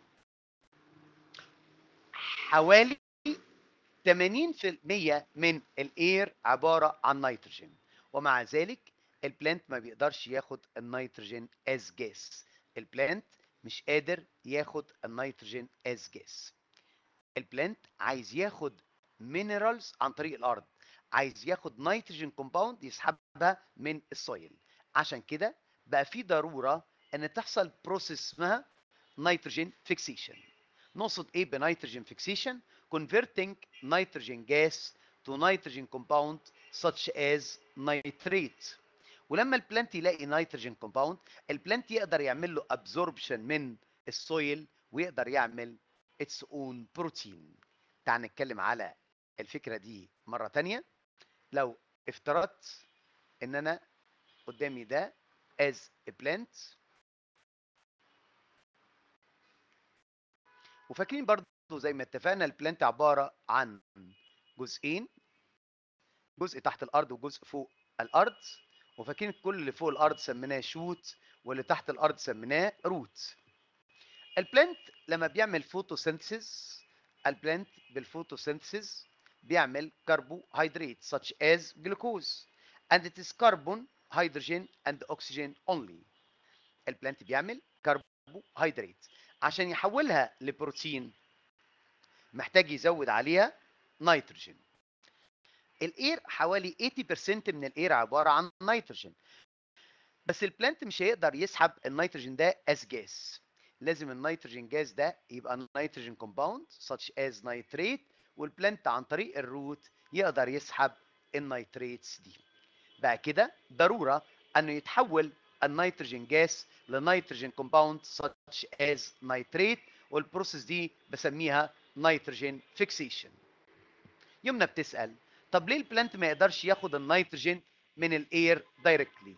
حوالي ثمانين بالمية من الاير عباره عن نيتروجين، ومع ذلك البلانت ما بيقدرش ياخد النيتروجين از جاس. البلانت مش قادر ياخد النيتروجين از جاس. البلانت عايز ياخد مينرالز عن طريق الارض، عايز ياخد نيتروجين كومباوند يسحبها من السويل. عشان كده بقى في ضروره ان تحصل بروسيس اسمها نيتروجين فيكسيشن. نقصد ايه بنيتروجين فيكسيشن؟ converting nitrogen gas to nitrogen compound such as nitrate. ولما البلانت يلاقي نيتروجين كومباوند، البلانت يقدر يعمل له absorption من السويل ويقدر يعمل its own بروتين. تعال نتكلم على الفكرة دي مرة تانية. لو افترضت ان انا قدامي ده as a plant، وفاكرين برضو زي ما اتفقنا البلانت عبارة عن جزئين، جزء تحت الارض وجزء فوق الارض، وفاكرين كل اللي فوق الارض سميناه شوت واللي تحت الارض سميناه روت. البلانت لما بيعمل فوتوسينثيسيس، البلانت بالفوتوسينثيسيس بيعمل كربوهيدرات such as glucose and it is carbon, hydrogen and oxygen only. البلانت بيعمل كربوهيدرات، عشان يحولها لبروتين محتاج يزود عليها نيتروجين. الاير حوالي ثمانين بالمية من الاير عباره عن نيتروجين، بس البلانت مش هيقدر يسحب النيتروجين ده as gas. لازم النيتروجين جاز ده يبقى نيتروجين كومباوند such as nitrate، والبلانت عن طريق الروت يقدر يسحب النيتريتس دي. بقى كده ضروره انه يتحول النيتروجين جاز لنيتروجين كومباوند such as nitrate، والبروسيس دي بسميها نيتروجين فيكسيشن. يمنى بتسال طب ليه البلانت ما يقدرش ياخد النيتروجين من الاير دايركتلي؟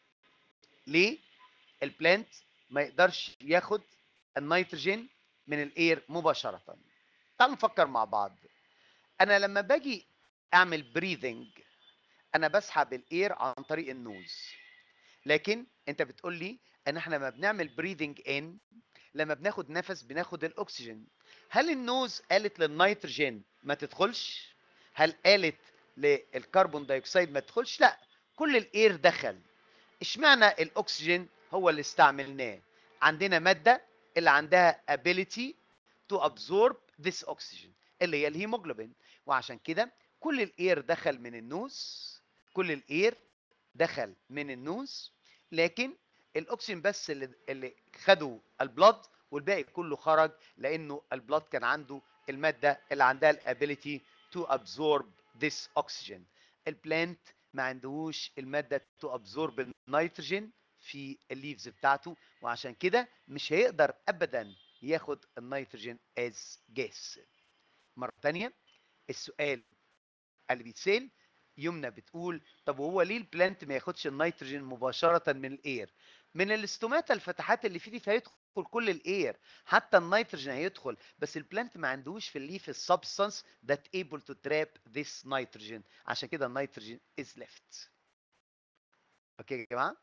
ليه البلانت ما يقدرش ياخد النيتروجين من الاير مباشره؟ تعالوا نفكر مع بعض. انا لما باجي اعمل بريذنج انا بسحب الاير عن طريق النوز، لكن انت بتقول لي ان احنا لما بنعمل بريذنج ان لما بناخد نفس بناخد الاكسجين. هل النوز قالت للنيتروجين ما تدخلش؟ هل قالت للكربون دايوكسيد ما تدخلش؟ لا، كل الاير دخل. اشمعنى الاكسجين هو اللي استعملناه؟ عندنا ماده اللي عندها ability to absorb this oxygen اللي هي الهيموجلوبين، وعشان كده كل الاير دخل من النوز، كل الاير دخل من النوز، لكن الاكسجين بس اللي اللي خدوا البلد والباقي كله خرج، لانه البلد كان عنده الماده اللي عندها الابيليتي تو ابزورب ذس اوكسجين. البلانت ما عندهوش الماده تو ابزورب النيتروجين في الليفز بتاعته، وعشان كده مش هيقدر ابدا ياخد النيتروجين از جاس. مره ثانيه السؤال اللي بيتسال، يمنى بتقول طب وهو ليه البلانت ما ياخدش النيتروجين مباشره من الاير؟ من الاستوماتا الفتحات اللي فيه دي فهيدخل كل الاير، حتى النيتروجين هيدخل، بس البلانت ما عندوش في الليف السبستانس ذات ايبل تو تراب ذيس نيتروجين، عشان كده النيتروجين از ليفت. اوكي يا جماعه؟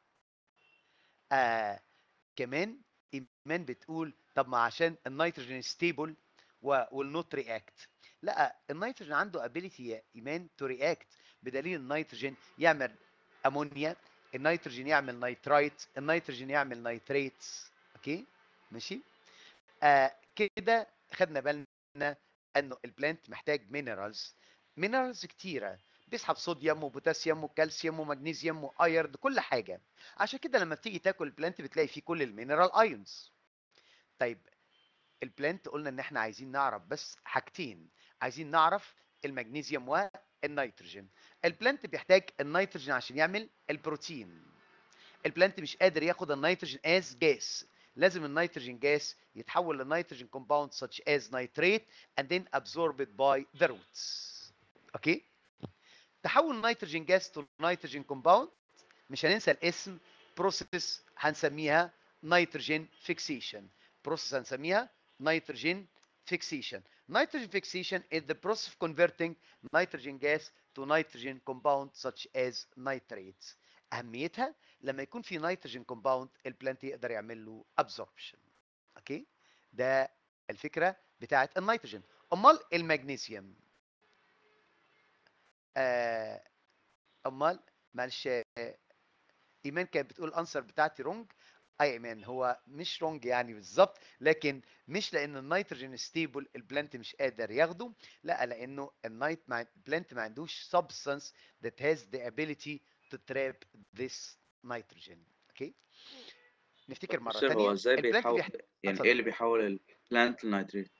آه كمان ايمان بتقول طب ما عشان النيتروجين ستيبل will not react. لا، النيتروجين عنده ability يا ايمان to react، بدليل النيتروجين يعمل امونيا، النيتروجين يعمل نيترايت، النيتروجين يعمل نيتريتس. اوكي ماشي؟ آه كده خدنا بالنا انه البلانت محتاج مينرالز، مينرالز كتيره، بيسحب صوديوم وبوتاسيوم وكالسيوم ومغنيسيوم وايرد كل حاجه، عشان كده لما بتيجي تاكل البلانت بتلاقي فيه كل المينرال ايونز. طيب البلانت قلنا ان احنا عايزين نعرف بس حاجتين، عايزين نعرف المغنيسيوم والنيتروجين. البلانت بيحتاج النيتروجين عشان يعمل البروتين، البلانت مش قادر ياخد النيتروجين از جاس، لازم النيتروجين جاس يتحول لنيتروجين كومباوند such as nitrate and then absorbed by the roots. اوكي؟ تحول النيتروجين جاس تو نيتروجين كومباوند مش هننسى الاسم، بروسيس هنسميها نيتروجين فيكسيشن، بروسيس هنسميها نيتروجين fixation. Nitrogen fixation is the process of converting nitrogen gas to nitrogen compound such as nitrates. أهميتها لما يكون في نيتروجين كومباوند البلانت يقدر يعمل له absorption. اوكي؟ ده الفكرة بتاعت النيتروجين. أمال المغنيسيوم؟ آه أمال معلش ايمان كانت بتقول الانسر بتاعتي رونج. اي ايمان هو مش رونج يعني بالظبط، لكن مش لان النيتروجين ستيبل البلانت مش قادر ياخده، لا لانه النيت مع البلانت ما عندوش substance that has the ability to trap this nitrogen. اوكي نفتكر مره مستر هو ثانيه ازاي البلانت بيحول بيحتاج يعني ايه اللي بيحول البلانت للنيتريت؟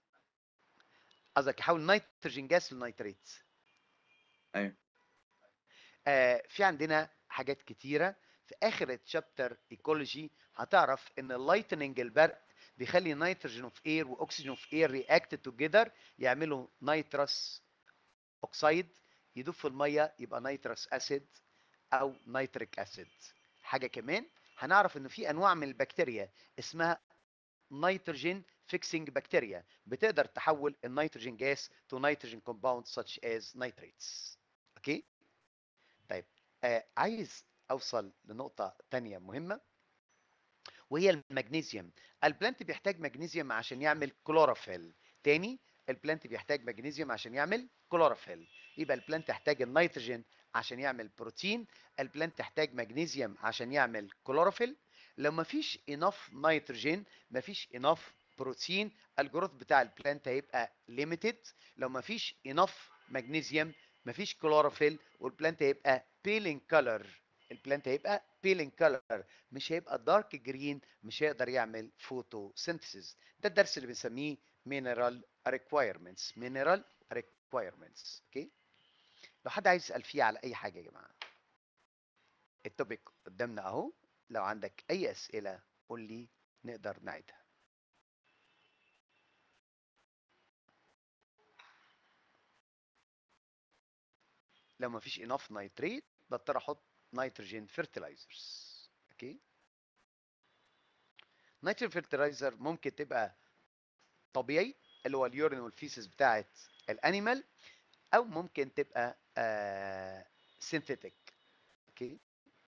قصدك يحول نيتروجين جاس للنيتريت؟ ايوه. آه في عندنا حاجات كتيره في اخر الشابتر ايكولوجي هتعرف ان اللايتنينج البرق بيخلي نيتروجين اوف اير واكسجين اوف اير رياكت توجذر يعملوا نيترس اوكسيد، يدوب في الميه يبقى نيترس اسيد او نيتريك اسيد. حاجه كمان هنعرف انه في انواع من البكتيريا اسمها نيتروجين فيكسنج بكتيريا بتقدر تحول النيتروجين جاس تو نيتروجين كومباوند such as nitrates. اوكي طيب آه عايز اوصل لنقطه ثانيه مهمه وهي المغنيسيوم. البلانت بيحتاج مغنيسيوم عشان يعمل كلوروفيل. تاني البلانت بيحتاج مغنيسيوم عشان يعمل كلوروفيل. يبقى البلانت يحتاج النيتروجين عشان يعمل بروتين، البلانت تحتاج مغنيسيوم عشان يعمل كلوروفيل. لو مفيش انف نيتروجين مفيش انف بروتين، الجروث بتاع البلانت هيبقى ليميتد. لو مفيش انف مغنيسيوم مفيش كلوروفيل والبلانت هيبقى بيلين كولر. البلانت هيبقى بيلين كولر مش هيبقى دارك جرين، مش هيقدر يعمل فوتوسينثيسيس. ده الدرس اللي بنسميه mineral requirements. mineral requirements. اوكي لو حد عايز يسأل فيه على اي حاجه يا جماعه التوبيك قدامنا اهو، لو عندك اي اسئله قول لي نقدر نعيدها. لو ما فيش enough نيتريت بضطر احط نيتروجين فيرتلايزرز. اوكي نيتروجين فيرتلايزر ممكن تبقى طبيعي اللي هو اليورين والفيسز بتاعت الانيمال، او ممكن تبقى آه سينثيتك. اوكي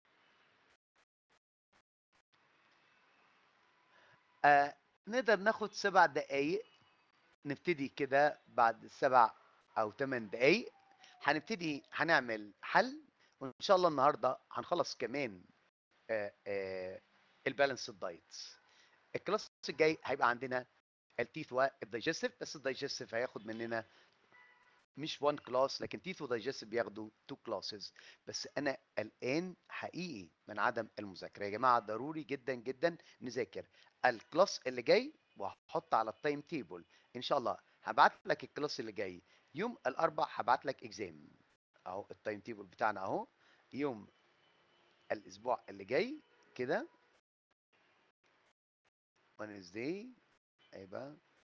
آه نقدر ناخد سبع دقايق نبتدي كده. بعد سبع او ثمان دقايق هنبتدي هنعمل حل، وان شاء الله النهارده هنخلص كمان آه آه البالانس دايت. الكلاس الجاي هيبقى عندنا التيث والدايجستيف، بس الدايجستيف هياخد مننا مش one كلاس، لكن تيث ودايجستيف بياخدوا two كلاسز. بس انا قلقان حقيقي من عدم المذاكره يا جماعه. ضروري جدا جدا نذاكر. الكلاس اللي جاي وهحط على التايم تيبل ان شاء الله، هبعت لك الكلاس اللي جاي يوم الاربع، هبعت لك اكزام اهو. التايم تيبل بتاعنا اهو، يوم الاسبوع اللي جاي كده Wednesday هيبقى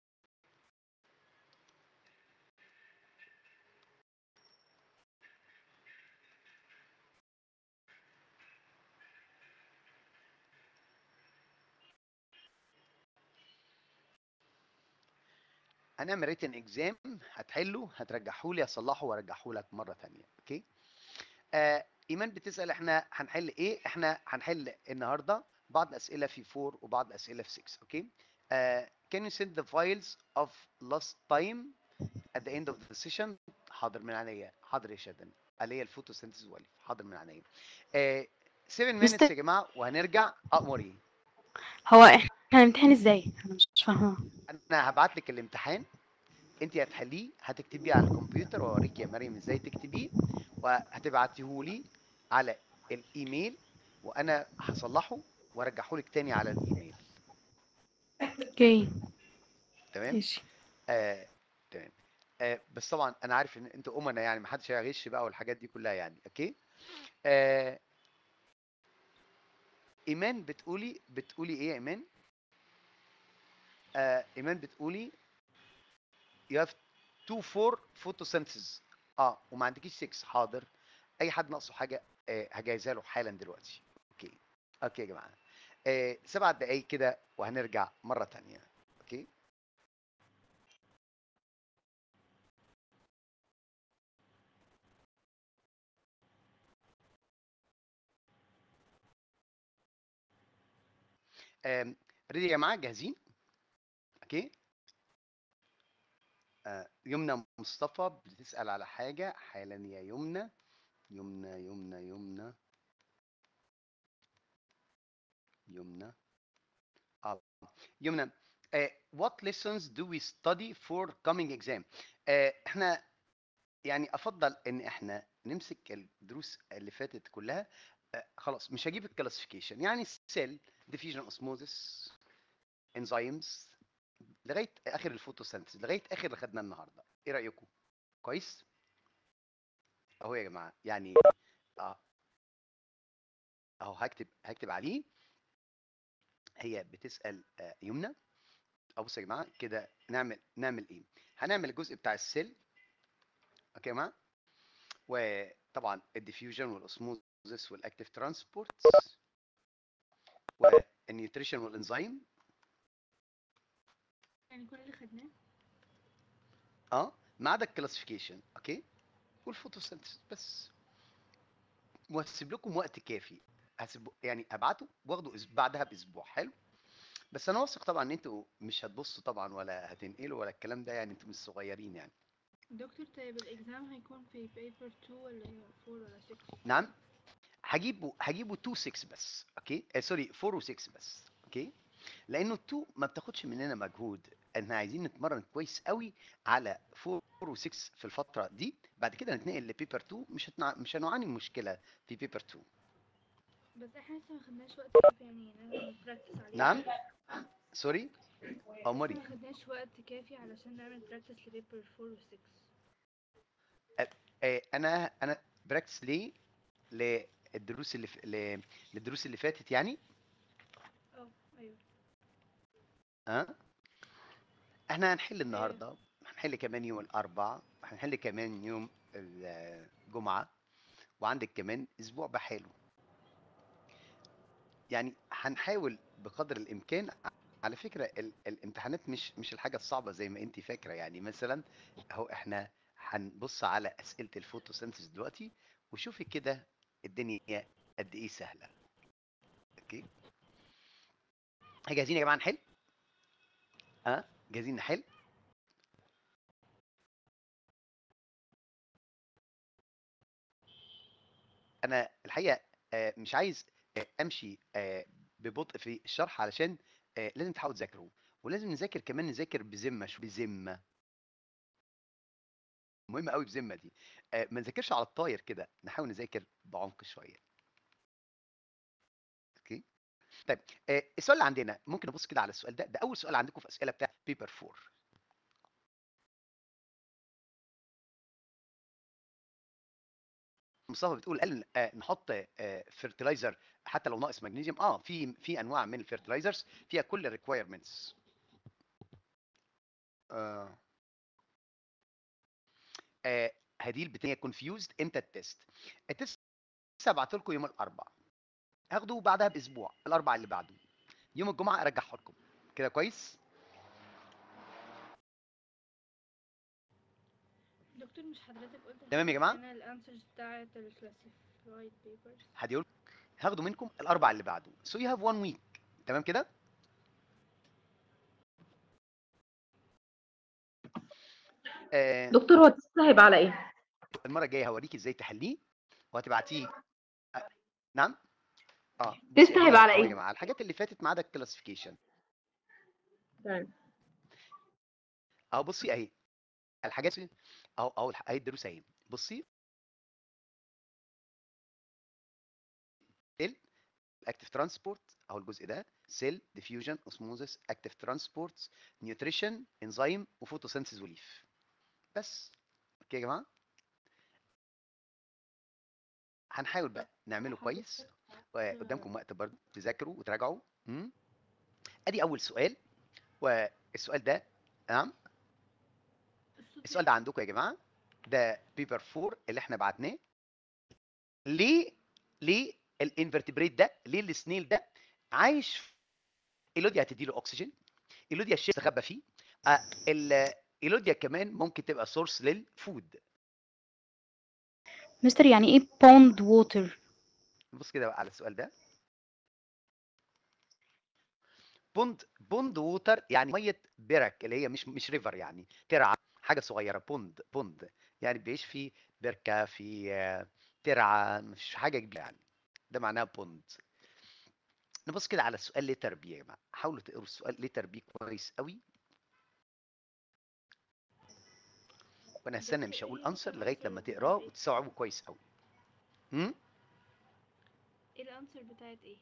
هنعمل ريتن اكزام، هتحله هترجحه لي اصلحه وارجحه لك مره ثانيه. اوكي آه ايمان بتسال احنا هنحل ايه. احنا هنحل النهارده بعض اسئله في أربعة وبعض اسئله في ستة. اوكي آه can you send the files of last time at the end of the session؟ حاضر من عينيا. حاضر يا شادن اللي هي الفوتوسينثيز والف. حاضر من عينيا. آه سبعة minutes مستر يا جماعه وهنرجع. اموري هو احنا هنمتحن ازاي؟ انا مش فاهمه. انا هبعت لك الامتحان، انت هتحليه هتكتبيه على الكمبيوتر واوريك يا مريم ازاي تكتبيه، وهتبعتيه لي على الايميل وانا هصلحه وارجحه لك تاني على الايميل. اوكي تمام ماشي. آه، تمام آه، بس طبعا انا عارف ان انتوا امنا يعني ما حدش هيغش بقى والحاجات دي كلها يعني. اوكي آه، ايمان بتقولي بتقولي ايه يا ايمان؟ آه، ايمان بتقولي you have two four photosynthesis اه وما عندكيش ستة. حاضر اي حد ناقصه حاجه آه هجهزها له حالا دلوقتي. اوكي اوكي يا جماعه آه سبع دقايق كده وهنرجع مره ثانيه. اوكي آه ريدي يا جماعه جاهزين؟ اوكي آه يمنى مصطفى بتسال على حاجه حالا يا يمنى. يمنى يمنى يمنى يمنى اه يمنى uh, what lessons do we study for coming exam؟ uh, احنا يعني افضل ان احنا نمسك الدروس اللي فاتت كلها. uh, خلاص مش هجيب الكلاسيفيكيشن يعني سيل ديفيجن اوسموزس انزيمز لغايه اخر الفوتوسينثيز لغايه اخر اللي خدناه النهارده. ايه رايكم؟ كويس اهو يا جماعه يعني اه اهو هكتب هكتب عليه. هي بتسال uh, يمنى او بصوا يا جماعه كده نعمل نعمل ايه؟ هنعمل الجزء بتاع السيل. اوكي يا جماعه. وطبعا الديفيوجن والاسموزس والاكتيف ترانسبورت والنيوتريشن والانزيم. يعني كل اللي خدناه. اه ما عدا الكلاسيفيكيشن. اوكي. والفوتوسينثيسيس بس. وهسيب لكم وقت كافي. هسيب يعني ابعته واخده أس- بعدها باسبوع. حلو. بس انا واثق طبعا ان انتوا مش هتبصوا طبعا ولا هتنقلوا ولا الكلام ده، يعني انتوا مش صغيرين يعني. دكتور طيب الاكزام هيكون في بيبر اتنين ولا اربعة ولا ستة؟ نعم. هجيبوا هجيبوا اتنين ستة بس. اوكي آه سوري اربعة و6 بس. اوكي. لانه اتنين ما بتاخدش مننا مجهود. احنا عايزين نتمرن كويس قوي على اربعة و6 في الفتره دي. بعد كده نتنقل لبيبر اتنين. مش هتنع... مش هنعاني مشكله في بيبر اتنين. بس احنا لسه ما خدناش وقت كافي يعني نعمل براكتس عليه. نعم. سوري لسه عمري. ما خدناش وقت كافي علشان نعمل براكتس لبيبر اربعة و ستة. آه، آه، انا انا براكتس ليه للدروس اللي ف... ل... للدروس اللي فاتت يعني. اه ايوه. ها. احنا هنحل ايوه النهارده. هنحل كمان يوم الاربعاء. هنحل كمان يوم الجمعه. وعندك كمان اسبوع بحاله. يعني هنحاول بقدر الامكان. على فكره ال... الامتحانات مش مش الحاجه الصعبه زي ما انت فاكره. يعني مثلا اهو احنا هنبص على اسئله الفوتوسينثيس دلوقتي. وشوفي كده الدنيا قد ايه سهله. اوكي. جاهزين يا جماعه نحل؟ ها أه؟ جاهزين نحل؟ انا الحقيقه آه، مش عايز آه، امشي آه، ببطء في الشرح علشان آه، لازم تحاولوا تذاكروا. ولازم نذاكر كمان نذاكر بذمه. شو بذمه؟ مهم قوي بذمه دي. آه، ما نذاكرش على الطاير كده. نحاول نذاكر بعمق شويه. اوكي. طيب آه، السؤال اللي عندنا ممكن نبص كده على السؤال ده. ده اول سؤال عندكم في اسئله بتاع بيبر اربعة. مصطفى بتقول قال آه، نحط فيرتلايزر حتى لو ناقص مغنيسيوم. اه في في انواع من الفيرتلايزرز فيها كل الريكويرمنتس. آه آه هديل بتاعي كونفيوزد. امتى التيست؟ التيست هبعته لكم يوم الاربعاء. هاخده بعدها باسبوع الاربعاء اللي بعده. يوم الجمعه ارجعه لكم. كده كويس. دكتور مش حضرتك قلت تمام يا جماعه. هتبعت لنا الانسرز بتاعت الكلاسيفايد بيبرز؟ هديقول هاخده منكم الاربعاء اللي بعده. سو يو هاف وان ويك. تمام كده. آه دكتور هو التست هيبقى على ايه؟ المره الجايه هوريك ازاي تحليه وهتبعتيه. آه نعم. اه التست بصي هيبقى اهي على اهو يا ايه؟ جماعه الحاجات اللي فاتت ما عدا الكلاسيفيكيشن. تمام. اهو بصي اهي الحاجات اهو اهو الح- اهي الدروس اهي. بصي الاكتيف ترانسبورت اهو الجزء ده. سيل ديفيوجن اوسموزس اكتيف ترانسبورت نيوتريشن انزيم وفوتوسينثيز وليف. بس. اوكي يا جماعه. هنحاول بقى نعمله كويس. وقدامكم وقت برضه تذاكروا وتراجعوا. امم ادي اول سؤال. والسؤال ده نعم. السؤال ده عندكم يا جماعه. ده بيبر اربعة اللي احنا بعتناه. ليه ليه الانفرتبريت ده ليه السنيل ده عايش في ايلوديا هتدي له اكسجين. ايلوديا الشيء استخبى فيه. آه الايلوديا كمان ممكن تبقى سورس للفود. مستر يعني ايه pond water؟ نبص كده بقى على السؤال ده. بوند بوند ووتر يعني ميه برك اللي هي مش مش ريفر يعني ترعه حاجه صغيره. بوند بوند يعني بيعيش في بركه في آه، ترعه مش حاجه كبيره يعني. ده معناها بوند. نبص كده على السؤال ليه تربيه يا جماعه. حاولوا تقروا السؤال ليه تربيه كويس قوي. وانا هستنى مش هقول انسر لغايه لما تقراه وتستوعبه كويس قوي. امم ايه الانسر بتاعت ايه؟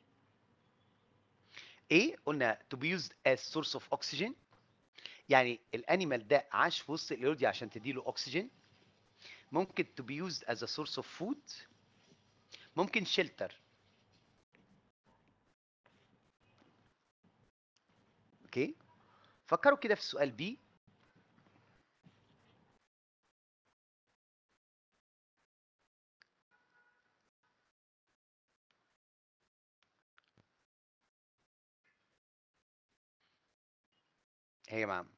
ايه قلنا to be used as source of oxygen. يعني الانيمال ده عاش في وسط الايروديا عشان تديله اكسجين. ممكن to be used as a source of food. ممكن shelter. اوكي. فكروا كده في السؤال بي. هي يا جماعه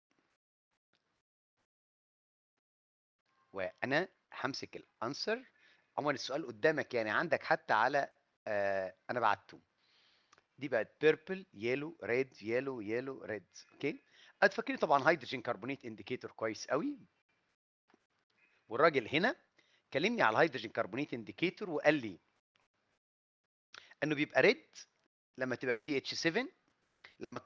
وانا همسك الانسر. عموما السؤال قدامك يعني عندك حتى على آه انا بعته. دي بقت بيربل يلو ريد يلو يلو ريد. اوكي اتفكري طبعا هيدروجين كربونيت انديكيتور كويس قوي. والراجل هنا كلمني على الهيدروجين كربونيت انديكيتور وقال لي انه بيبقى ريد لما تبقى بي اتش سبعة، لما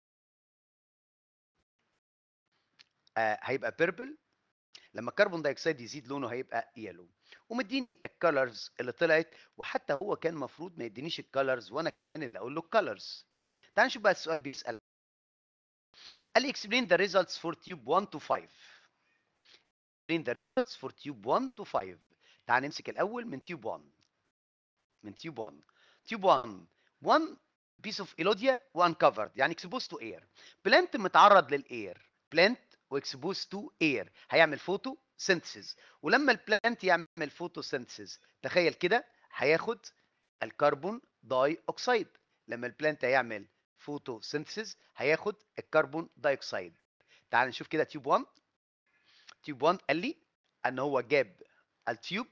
آه هيبقى بيربل لما الكربون دايوكسيد يزيد لونه هيبقى يلو. ومديني الكالرز اللي طلعت، وحتى هو كان المفروض ما يدينيش الكالرز وانا كان اللي اقول له الكالرز. تعال نشوف بقى السؤال بيسال. قال لي explain the results for tube one to five. explain the results for tube one to five. تعال نمسك الاول من tube one. من tube one. tube one one piece of elodia uncovered يعني exposed to air. plant متعرض للاير. plant واكسبوز تو اير هيعمل فوتو سينثيسيس. ولما البلانت يعمل فوتو سينثيسيس تخيل كده هياخد الكربون داي اوكسيد. لما البلانت هيعمل فوتو سينثيسيس هياخد الكربون داي اوكسيد. تعال نشوف كده تيوب واحد. تيوب واحد قال لي ان هو جاب التيوب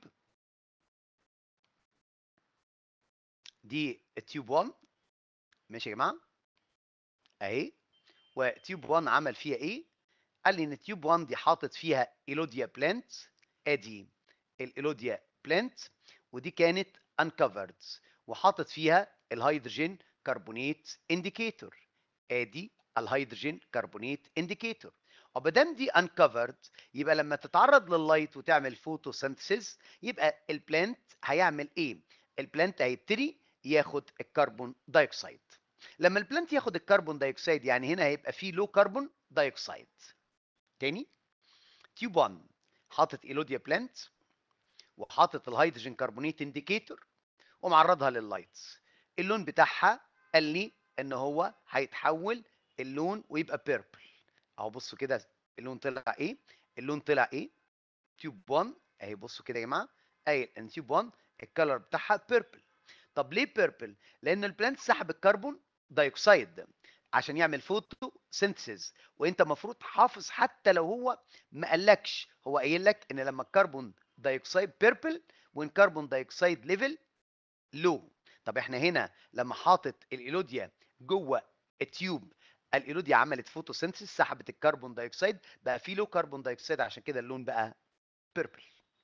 دي التيوب واحد. ماشي يا جماعه اهي. وتيوب واحد عمل فيها ايه؟ قال لي ان تيوب واحد دي حاطط فيها ايلوديا بلانت. ادي الايلوديا بلانت ودي كانت انكفرد وحاطط فيها الهيدروجين كربونيت انديكيتور. ادي الهيدروجين كربونيت انديكيتور. وبدام دي انكفرد يبقى لما تتعرض لللايت وتعمل فوتوسينثيسيس يبقى البلانت هيعمل ايه؟ البلانت هيبتدي ياخد الكربون دايوكسيد. لما البلانت ياخد الكربون دايوكسيد يعني هنا هيبقى فيه لو كربون دايوكسيد. تاني تيوب واحد حاطط ايلوديا بلانت وحاطط الهيدروجين كربونيت انديكيتور ومعرضها لللايتس. اللون بتاعها قال لي ان هو هيتحول اللون ويبقى بيربل. اهو بصوا كده اللون طلع ايه؟ اللون طلع ايه؟ تيوب واحد اهي. بصوا كده يا جماعه قايل ان تيوب واحد الكالر بتاعها بيربل. طب ليه بيربل؟ لان البلانت سحب الكربون دايوكسيد عشان يعمل فوتو سينثيسيس. وانت المفروض حافظ حتى لو هو ما قالكش، هو قايل لك ان لما الكربون دايوكسيد بيربل وان كربون دايوكسيد ليفل لو. طب احنا هنا لما حاطط الايلوديا جوه التيوب الايلوديا عملت فوتوسينثيسيس سحبت الكربون دايوكسيد بقى في لو كربون دايوكسيد عشان كده اللون بقى بيربل.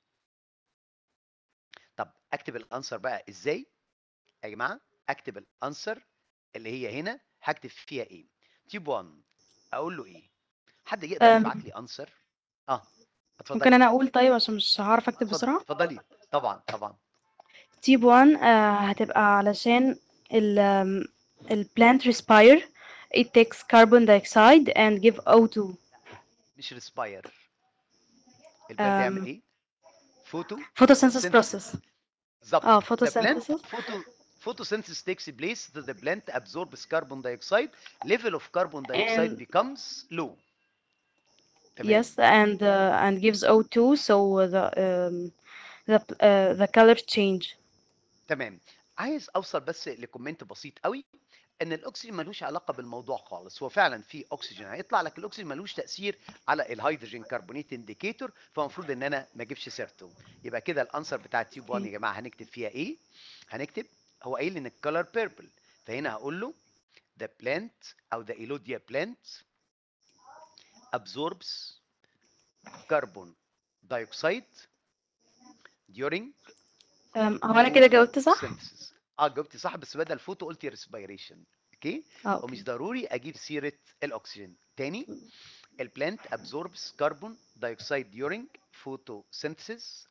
طب اكتب الانسر بقى ازاي يا جماعه؟ اكتب الانسر اللي هي هنا هكتب فيها ايه؟ تيوب واحد اقول له ايه؟ حد يقدر أم، يبعت لي انسر؟ اه ممكن اتفضلي. انا اقول طيب عشان مش هعرف اكتب اتفضل- بسرعة. اتفضلي طبعا طبعا. تيب واحد آه، هتبقى علشان ال um, ال plant respire it takes carbon dioxide and give O two. مش ريسباير. البلانت يعمل um, ايه؟ فوتو photosynthesis سينثيسيس. process. بالظبط. اه The plant photosynthesis. photo photosynthesis takes place that the plant absorbs carbon dioxide. Level of carbon dioxide and becomes low. تمام. yes and uh, and gives O two so the um, the uh, the color change. تمام. عايز اوصل بس لكومنت بسيط قوي ان الاكسجين ملوش علاقه بالموضوع خالص. هو فعلا في اكسجين هيطلع لك، الاكسجين ملوش تاثير على الهيدروجين كربونيت انديكيتور، فالمفروض ان انا ما اجيبش سيرته. يبقى كده الانسر بتاع تيوب واحد يا جماعه هنكتب فيها ايه؟ هنكتب هو قايل ان الكلر بيربل فهنا هقول له the plant او the elodia plant absorbs carbon dioxide during um, هو انا كده جاوبت صح؟ photosynthesis. اه جاوبتي صح بس بدل فوتو قلتي respiration. اوكي. اه ومش اوكي. ضروري اجيب سيره الاكسجين. تاني البلانت absorbs carbon dioxide during photosynthesis.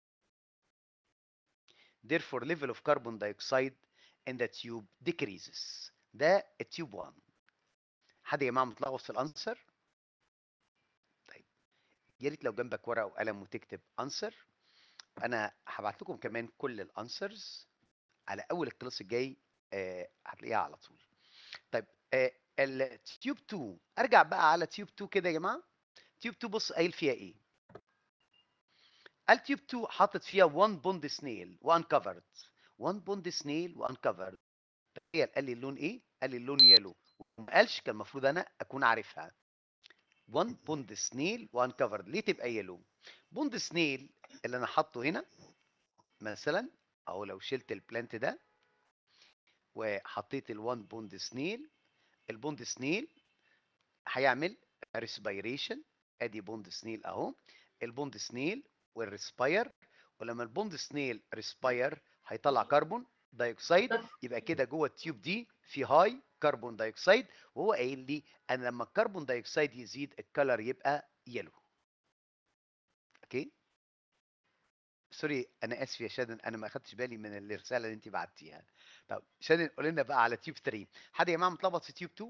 Therefore level of carbon dioxide in the tube decreases. ده التيوب واحد. حد يا جماعه متلخبط في الانسر؟ طيب يا ريت لو جنبك ورقه وقلم وتكتب انسر. انا هبعت لكم كمان كل الانسرز على اول الكلاس الجاي. آه هتلاقيها على طول. طيب آه التيوب اتنين، ارجع بقى على تيوب اتنين كده يا جماعه. تيوب اتنين بص قايل فيها ايه؟ قال تيوب اتنين حاطط فيها واحد بوند سنيل وانكفرد. واحد بوند سنيل وانكفرد. قال لي اللون ايه؟ قال لي اللون يلو، وما قالش، كان المفروض انا اكون عارفها. واحد بوند سنيل وانكفرد، ليه تبقى يلو؟ بوند سنيل اللي انا حاطه هنا مثلا، او لو شلت البلانت ده وحطيت ال1 بوند سنيل، البوند سنيل هيعمل ريسبيريشن. ادي بوند سنيل اهو، البوند سنيل والريسباير، ولما البوند سنيل ريسباير هيطلع كربون دايوكسيد، يبقى كده جوه التيوب دي في هاي كربون دايوكسيد، وهو قايل لي ان لما الكربون دايوكسيد يزيد الكلر يبقى يلو. اوكي، سوري انا اسف يا شادن، انا ما اخدتش بالي من الرساله اللي انت بعتيها. طب شادن قول لنا بقى على تيوب تلاتة، حد يا جماعه متلخبط في تيوب اتنين؟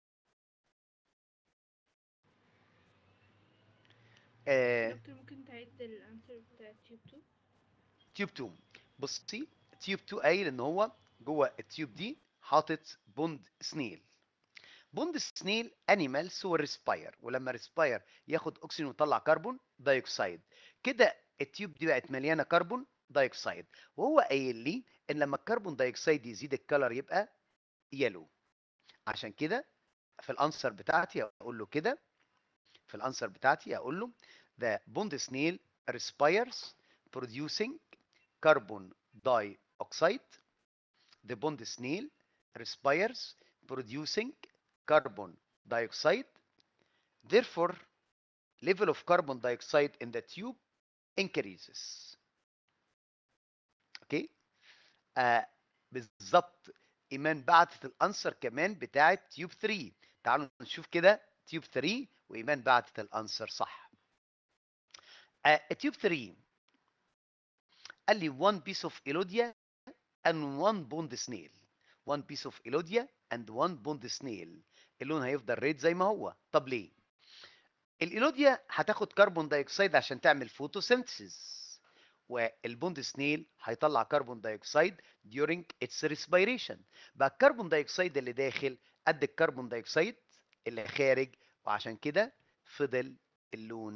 آه دكتور ممكن تعيد الانسر بتاع تيوب اتنين؟ تيوب اتنين، بصي تيوب اتنين قايل ان هو جوه التيوب دي حاطط بوند سنيل. بوند سنيل انيمال سو ريسباير، ولما ريسباير ياخد اكسجين ويطلع كربون دايوكسيد، كده التيوب دي بقت مليانه كربون دايوكسيد، وهو قايل لي ان لما الكربون دايوكسيد يزيد الكلر يبقى يلو. عشان كده في الانسر بتاعتي اقول له كده، في الانسر بتاعتي اقول له the bond snail respires producing carbon dioxide. The bond snail respires producing carbon dioxide. Therefore, level of carbon dioxide in the tube increases. اوكي؟ آه بالظبط. ايمان بعتت الانسر كمان بتاعت تيوب تلاتة. تعالوا نشوف كده تيوب تلاتة، وايمان بعتت الانسر صح. آه تيوب تلاتة قال لي one piece of elodia and one bond snail. one piece of elodia and one bond snail. اللون هيفضل ريد زي ما هو. طب ليه؟ الايلوديا هتاخد كربون دايوكسيد عشان تعمل فوتوسينثيسيس، والبوند سنيل هيطلع كربون دايوكسيد during its respiration. بقى الكربون دايوكسيد اللي داخل قد الكربون دايوكسيد اللي خارج، وعشان كده فضل اللون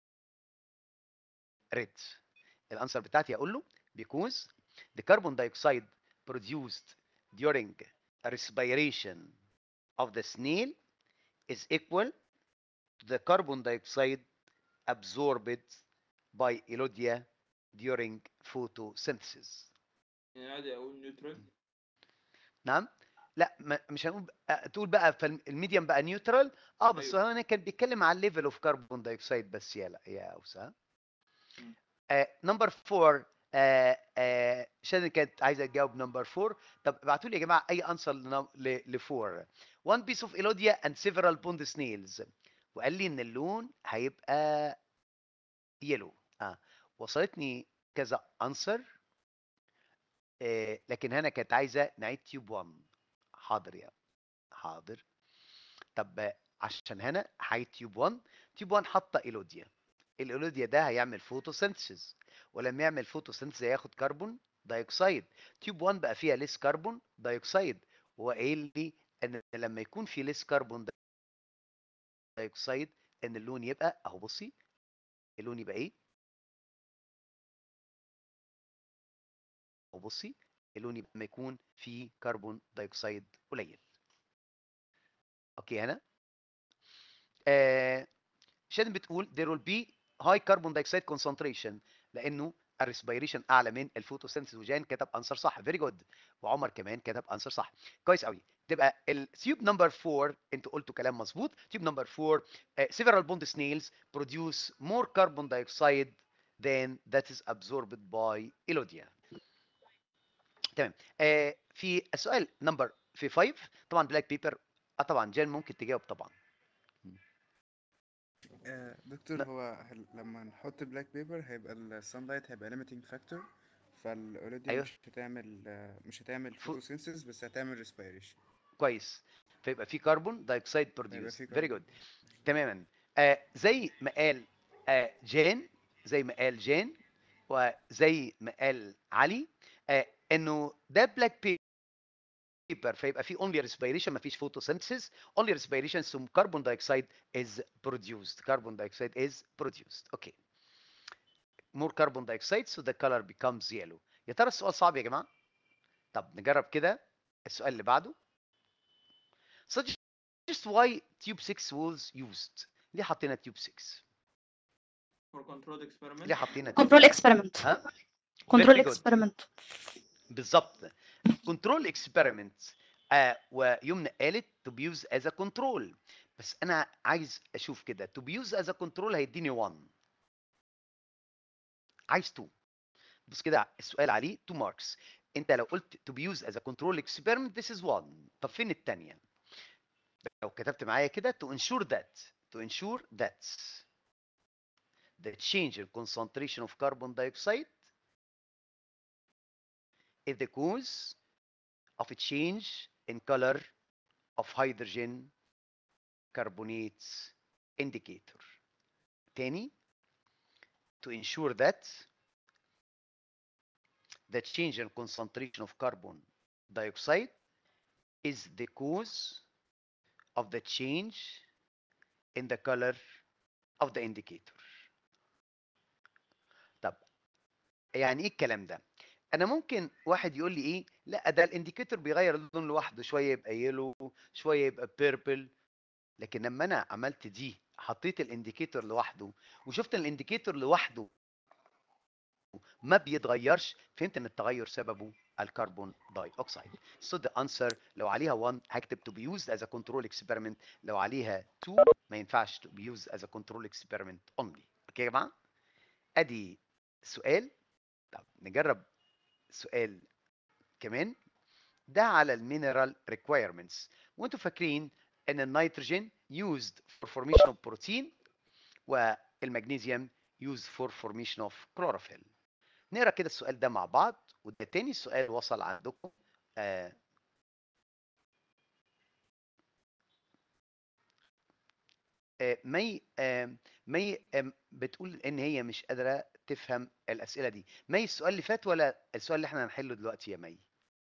ريد. الانسر بتاعتي اقول له because the carbon dioxide produced during respiration of the snail is equal to the carbon dioxide absorbed by Elodia during photosynthesis. يعني عادي اقول نيوترال. نعم؟ لا ما مش هنقول آه، تقول بقى فالميديم بقى نيوترال. اه بس أيوة. هو هنا كان بيتكلم على الليفل اوف كربون دايوكسيد بس. يا لا يا اوسا. مم. نمبر أربعة، آه آه شادن كانت عايزه تجاوب نمبر أربعة. طب ابعتوا لي يا جماعه اي انسر ل أربعة. one piece of Elodia and several pond snails، وقال لي ان اللون هيبقى يلو. اه وصلتني كذا انسر، آه لكن هنا كانت عايزه نعيد تيوب واحد. حاضر يا حاضر. طب آه، عشان هنا هعيد تيوب واحد. تيوب واحد حاطه ايلوديا، الايلوديا ده هيعمل فوتوسينثيسيس، ولما يعمل فوتوسينثيسيس هياخد كربون دايوكسيد. تيوب واحد بقى فيها ليس كربون دايوكسيد، وهو قايل لي ان لما يكون في ليس كربون دايوكسيد ان اللون يبقى اهو. بصي اللون يبقى ايه؟ وبصي اللون يبقى لما يكون فيه كربون دايوكسيد قليل. اوكي هنا آه شادن بتقول there will be high carbon dioxide concentration لانه الريسبيريشن اعلى من الفوتوسينثيز. وجان كتب انسر صح، فيري جود. وعمر كمان كتب انسر صح، كويس قوي. تبقى التيوب نمبر أربعة انتوا قلتوا كلام مظبوط. تيوب نمبر أربعة uh, several bond snails produce more carbon dioxide than that is absorbed by Elodia. تمام. آه في السؤال نمبر في خمسة طبعا بلاك بيبر. اه طبعا جان ممكن تجاوب طبعا. آه دكتور، هو هل- لما نحط بلاك بيبر هيبقى السانلايت هيبقى ليميتنج فاكتور، فالاوريدي ايوه مش هتعمل آه مش هتعمل فو... فوتوسينثيسيس بس هتعمل ريسبيريشن. كويس. فيبقى في كربون دايوكسيد هيبقى بروديوس. في فيري كربون. جود. تماما. آه زي ما قال آه جان، زي ما قال جان وزي ما قال علي، آه انه ده بلاك paper فيبقى في only respiration مفيش photosynthesis. only respiration so carbon dioxide is produced. carbon dioxide is produced. Okay. more carbon dioxide so the color becomes yellow. يا ترى السؤال صعب يا جماعة؟ طب نجرب كده السؤال اللي بعده. suggest why tube six was used. ليه حطينا tube six؟ for controlled experiment. ليه حطينا tube كنترول six؟ اكسبيرمنت ها؟ كنترول Very good. اكسبيرمنت بالظبط. كنترول اكسبيرمنت آه ويمنى قالت to be used as a control. بس انا عايز اشوف كده to be used as a control هيديني واحد. عايز اتنين. بص كده السؤال عليه two marks. انت لو قلت to be used as a control experiment this is one. طب فين الثانيه؟ لو كتبت معايا كده to ensure that to ensure that the change in concentration of carbon dioxide is the cause of a change in color of hydrogen carbonates indicator. تاني to ensure that the change in concentration of carbon dioxide is the cause of the change in the color of the indicator. طب يعني ايه الكلام ده؟ انا ممكن واحد يقول لي ايه؟ لا ده الانديكيتور بيغير اللون لوحده، شويه يبقى يلو شويه يبقى بيربل. لكن لما انا عملت دي حطيت الانديكيتور لوحده وشفت الانديكيتور لوحده ما بيتغيرش، فهمت ان التغير سببه الكربون داي اوكسيد. So the answer لو عليها واحد هكتب to be used as a control experiment، لو عليها اتنين ما ينفعش to be used as a control experiment only. اوكي يا جماعه؟ ادي سؤال. طب نجرب سؤال كمان ده على المينرال ريكويرمنتس. وانتوا فاكرين ان النيتروجين used for formation of protein والمغنيسيوم used for formation of chlorophyll. نقرا كده السؤال ده مع بعض. وده تاني سؤال وصل عندكم. آه آه مي آه مي آه بتقول ان هي مش قادره تفهم الاسئله دي. مي السؤال اللي فات ولا السؤال اللي احنا هنحله دلوقتي يا مي؟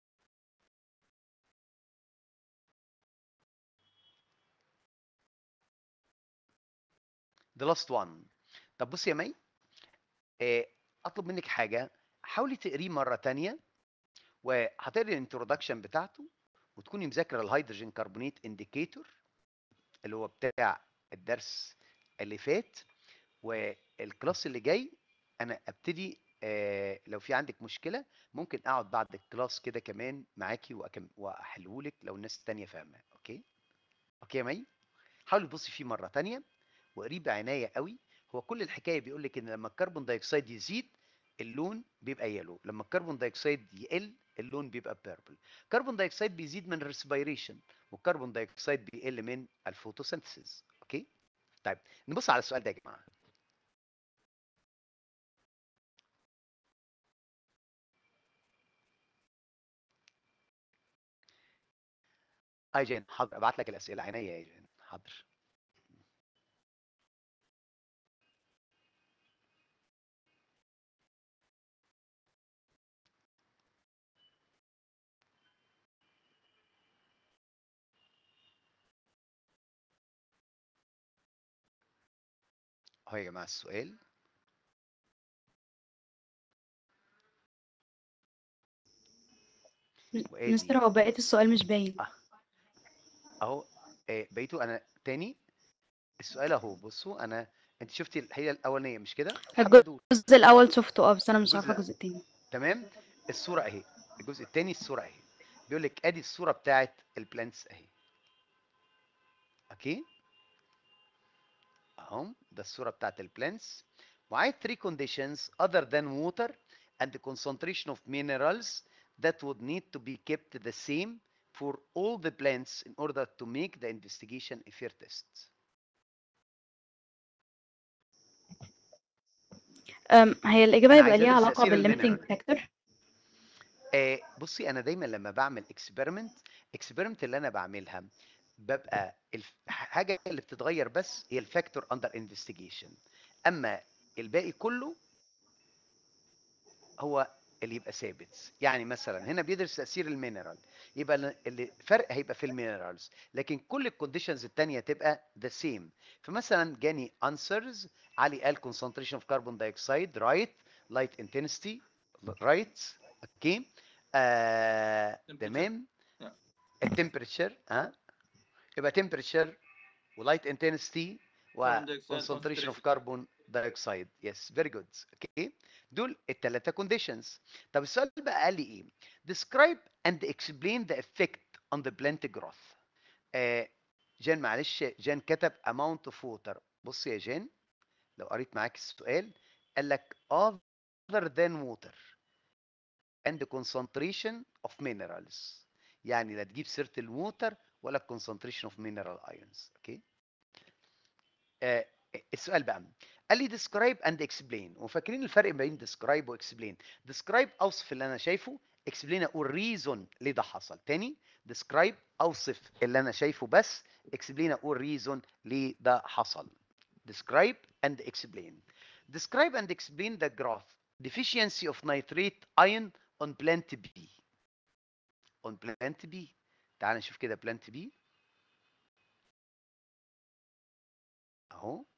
The last one. طب بصي يا مي، آه اطلب منك حاجه، حاولي تقريه مره تانية وهتقري الانترودكشن بتاعته وتكوني مذاكره الهيدروجين كربونيت انديكيتور اللي هو بتاع الدرس اللي فات. والكلاس اللي جاي انا ابتدي آه لو في عندك مشكله ممكن اقعد بعد الكلاس كده كمان معاكي واحله لك لو الناس التانيه فاهمه. اوكي اوكي يا مي؟ حاولي تبصي فيه مره تانية وقريه بعنايه قوي. هو كل الحكايه بيقول لك ان لما الكربون دايوكسيد يزيد اللون بيبقى يلو، لما الكربون دايوكسيد يقل اللون بيبقى بيربل. الكربون دايوكسيد بيزيد من الريسبيريشن والكربون دايوكسيد بيقل من الفوتوسينثيسيس. اوكي طيب نبص على السؤال ده يا جماعه. هاي جين حاضر ابعت لك الاسئله عينيا يا جين حاضر. اهو يا جماعه السؤال. وادي مستر هو بقية السؤال مش باين. اه اهو آه بقيته انا تاني السؤال اهو. بصوا انا انت شفتي الحقيقه الاولانيه مش كده؟ الحبه دول الجزء الأول شفته اه بس أنا مش عارفة الجزء الجزء التاني. تمام. الصوره اهي الجزء الثاني الصوره اهي بيقول لك ادي الصوره بتاعت البلانتس اهي. اوكي اهو ده الصوره بتاعت البلانتس وعايز three conditions other than water and the concentration of minerals that would need to be kept the same for all the plants in order to make the investigation a fair test. أم هي الإجابة انا يبقى عايز ليها ادرس علاقة تاثير بالليميتنج المينرال. فاكتور. آه بصي انا دايما لما بعمل اكسبيرمنت اكسبيرمنت اللي انا بعملها ببقى الحاجه اللي بتتغير بس هي الفاكتور اندر انفستيجيشن، اما الباقي كله هو اللي يبقى ثابت. يعني مثلا هنا بيدرس تاثير المينرال، يبقى ال- اللي فرق هيبقى في المينرالز، لكن كل الكونديشنز الثانيه تبقى ذا سيم. فمثلا جاني انسرز، علي قال concentration of carbon dioxide right، light intensity right، اوكي، آه Temperature. تمام. لا. التمبريتشر ها، يبقى temperature ولايت انتنسيتي Carbon dioxide وكونسنتريشن اوف concentration. كربون دايوكسيد. يس فيري جود. اوكي، دول الثلاثه كونديشنز. طب السؤال بقى قال لي ايه؟ describe and explain the effect on the plant growth. آه جان معلش، جان كتب amount of water. بص يا جان، لو قريت معاك السؤال قال لك other than water and concentration of minerals، يعني لا تجيب سيره الووتر ولا concentration of mineral ions. اوكي، آه السؤال بقى قال لي describe and explain، وفاكرين الفرق بين describe و explain؟ describe اوصف اللي انا شايفه، explain اقول reason ليه ده حصل. تاني، describe اوصف اللي انا شايفه بس، explain اقول reason ليه ده حصل. describe and explain. describe and explain the growth deficiency of nitrate ion on plant B. on plant B، تعال نشوف كده plant B اهو.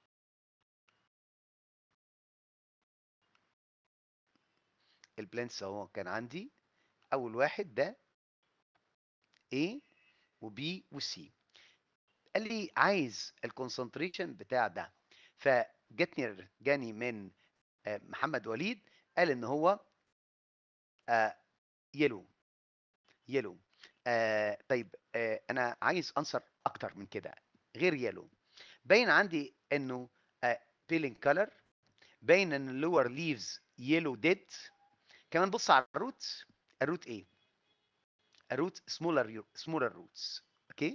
البلانتس اهو كان عندي اول واحد ده A و B و C. قال لي عايز الكونسنتريشن بتاع ده، فجتني جاني من آه، محمد وليد قال ان هو آه، يلو يلو. آه طيب آه انا عايز انسر اكتر من كده غير يلو. باين عندي انه بيلينج كلر، باين ان اللور ليفز يلو ديد. كمان بص على الروت، الروت ايه؟ الروت سمولر سمولر روتس. اوكي،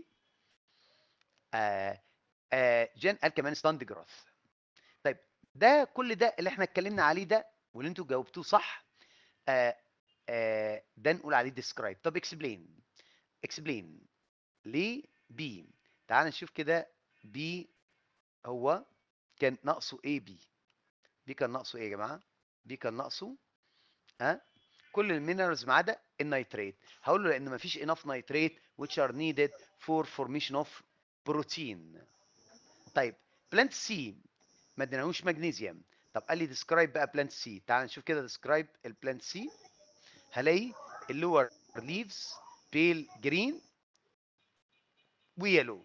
آه آه جان قال كمان ستاند جروث. طيب ده كل ده اللي احنا اتكلمنا عليه ده واللي انتوا جاوبتوه صح، آه آه ده نقول عليه ديسكرايب. طب اكسبلين، اكسبلين ليه بي؟ تعال نشوف كده. بي هو كان ناقصه ايه؟ بي بي كان ناقصه ايه يا جماعه؟ بي كان ناقصه ها كل المينرالز ما عدا النيتريت. هقول له لان مفيش enough nitrate which are needed for formation of protein. طيب بلانت سي ما اديناهوش مغنيسيوم. طب قال لي ديسكرايب بقى بلانت سي. تعال نشوف كده ديسكرايب البلانت سي. هلاقي اللور ليفز بيل جرين ويلو،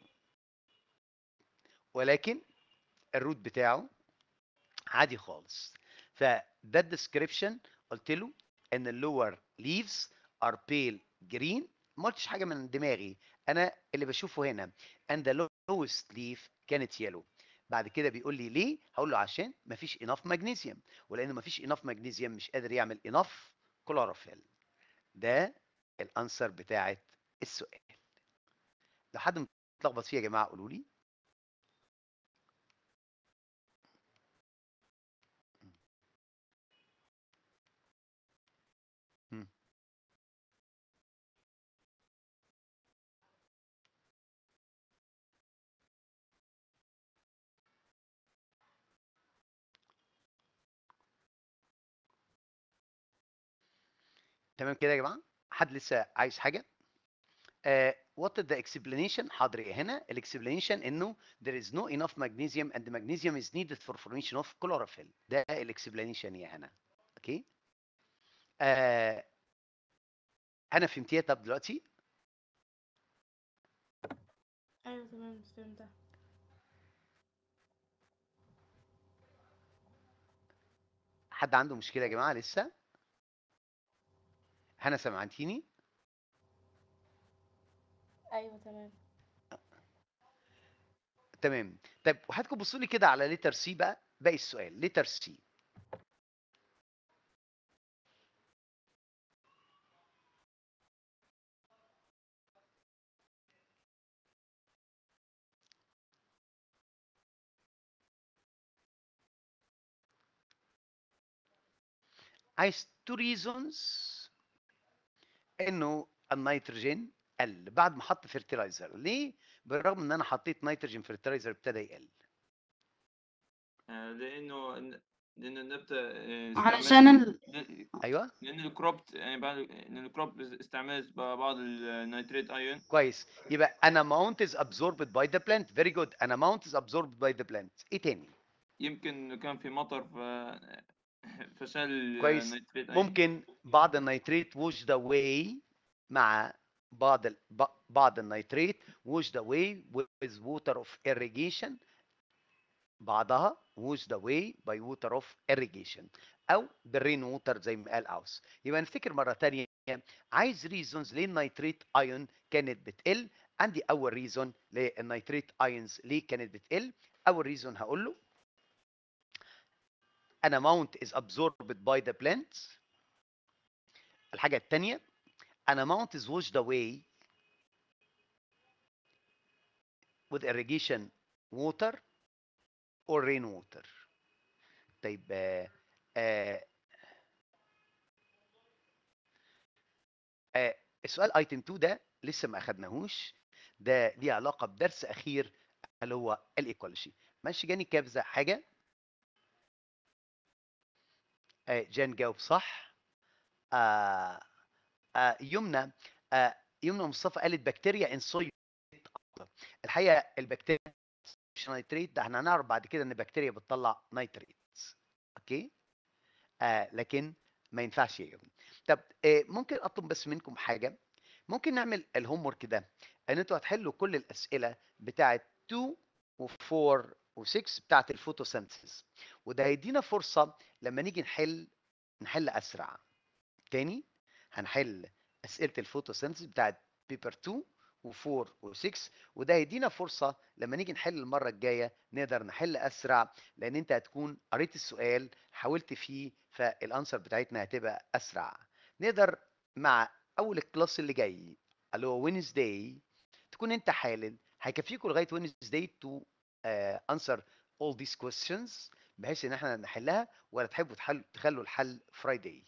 ولكن الروت بتاعه عادي خالص. فده الديسكريبشن. قلت له ان اللور ليفز ار بيل جرين، ما قلتش حاجه من دماغي، انا اللي بشوفه هنا. and the lowest leaf كانت يلو. بعد كده بيقول لي ليه؟ هقول له عشان مفيش enough مغنيسيوم، ولان مفيش enough مغنيسيوم مش قادر يعمل enough كلوروفيل. ده الانسر بتاعت السؤال. لو حد متلخبط فيه يا جماعه قولوا لي. مم. تمام كده يا جماعه؟ حد لسه عايز حاجه؟ Uh, what is the explanation؟ حاضر هنا الاكسبلانيشن انه there is no enough magnesium and the magnesium is needed for formation of chlorophyll. ده الاكسبلانيشن يا هنا. اوكي، آه انا فهمتيها. طب دلوقتي ايوه تمام فهمتها. حد عنده مشكله يا جماعه لسه؟ هنا سمعتيني؟ ايوه تمام. تمام. طيب وحضرتكم بصوا لي كده على ليتر سي بقى، باقي السؤال ليتر سي. عايز two reasons انه النيتروجين قل بعد ما حط فيرتلايزر. ليه بالرغم ان انا حطيت نيتروجين فيرتلايزر ابتدى يقل؟ آه، لانه لان النبته آه، علشان استعمال ال... لأن- ايوه لان الكروب يعني بعد لان الكروب استعمال بعض النيتريت ايون. كويس. يبقى an amount is absorbed by the plant. very good. an amount is absorbed by the plant. ايه تاني؟ يمكن كان في مطر ف فشال كويس. النيتريت ايون. ممكن بعض النيتريت washed away مع بعض ال... ب- بعض النيتريت washed away with water of irrigation. بعضها washed away by water of irrigation او بالرين ووتر زي ما قال اوس. يبقى نفتكر مره ثانيه، عايز ريزونز ليه النيتريت ايون كانت بتقل. عندي اول ريزون للنيتريت ايونز ليه كانت بتقل. اول ريزون هقول له an amount is absorbed by the plants. الحاجه الثانيه an amount is washed away with irrigation water or rain water. طيب آه آه آه السؤال ايتم اتنين ده لسه ما اخدناهوش، ده ليه علاقه بدرس اخير اللي هو الايكولوجي. ماشي جاني كابزه حاجه. آه جان جاوب صح. آه آه يمنى آه يمنى مصطفى قالت بكتيريا ان صويا. الحقيقه البكتيريا مش نيتريت، ده احنا هنعرف بعد كده ان البكتيريا بتطلع نيتريت. اوكي. آه لكن ما ينفعش يا يمنى. طب آه ممكن اطلب بس منكم حاجه. ممكن نعمل الهوم ورك ده ان انتوا هتحلوا كل الاسئله بتاعه اتنين و4 و6 بتاعه الفوتوسينثيسيس، وده هيدينا فرصه لما نيجي نحل نحل اسرع. تاني هنحل اسئله الفوتوسينثيسيس بتاعه بيبر اتنين و4 و6، وده هيدينا فرصه لما نيجي نحل المره الجايه نقدر نحل اسرع، لان انت هتكون قريت السؤال حاولت فيه فالانسر بتاعتنا هتبقى اسرع. نقدر مع اول الكلاس اللي جاي اللي هو وينزداي تكون انت حالل هيكفيكوا لغايه وينزداي تو انسر all these questions بحيث ان احنا نحلها، ولا تحبوا تحل تخلوا الحل فرايداي؟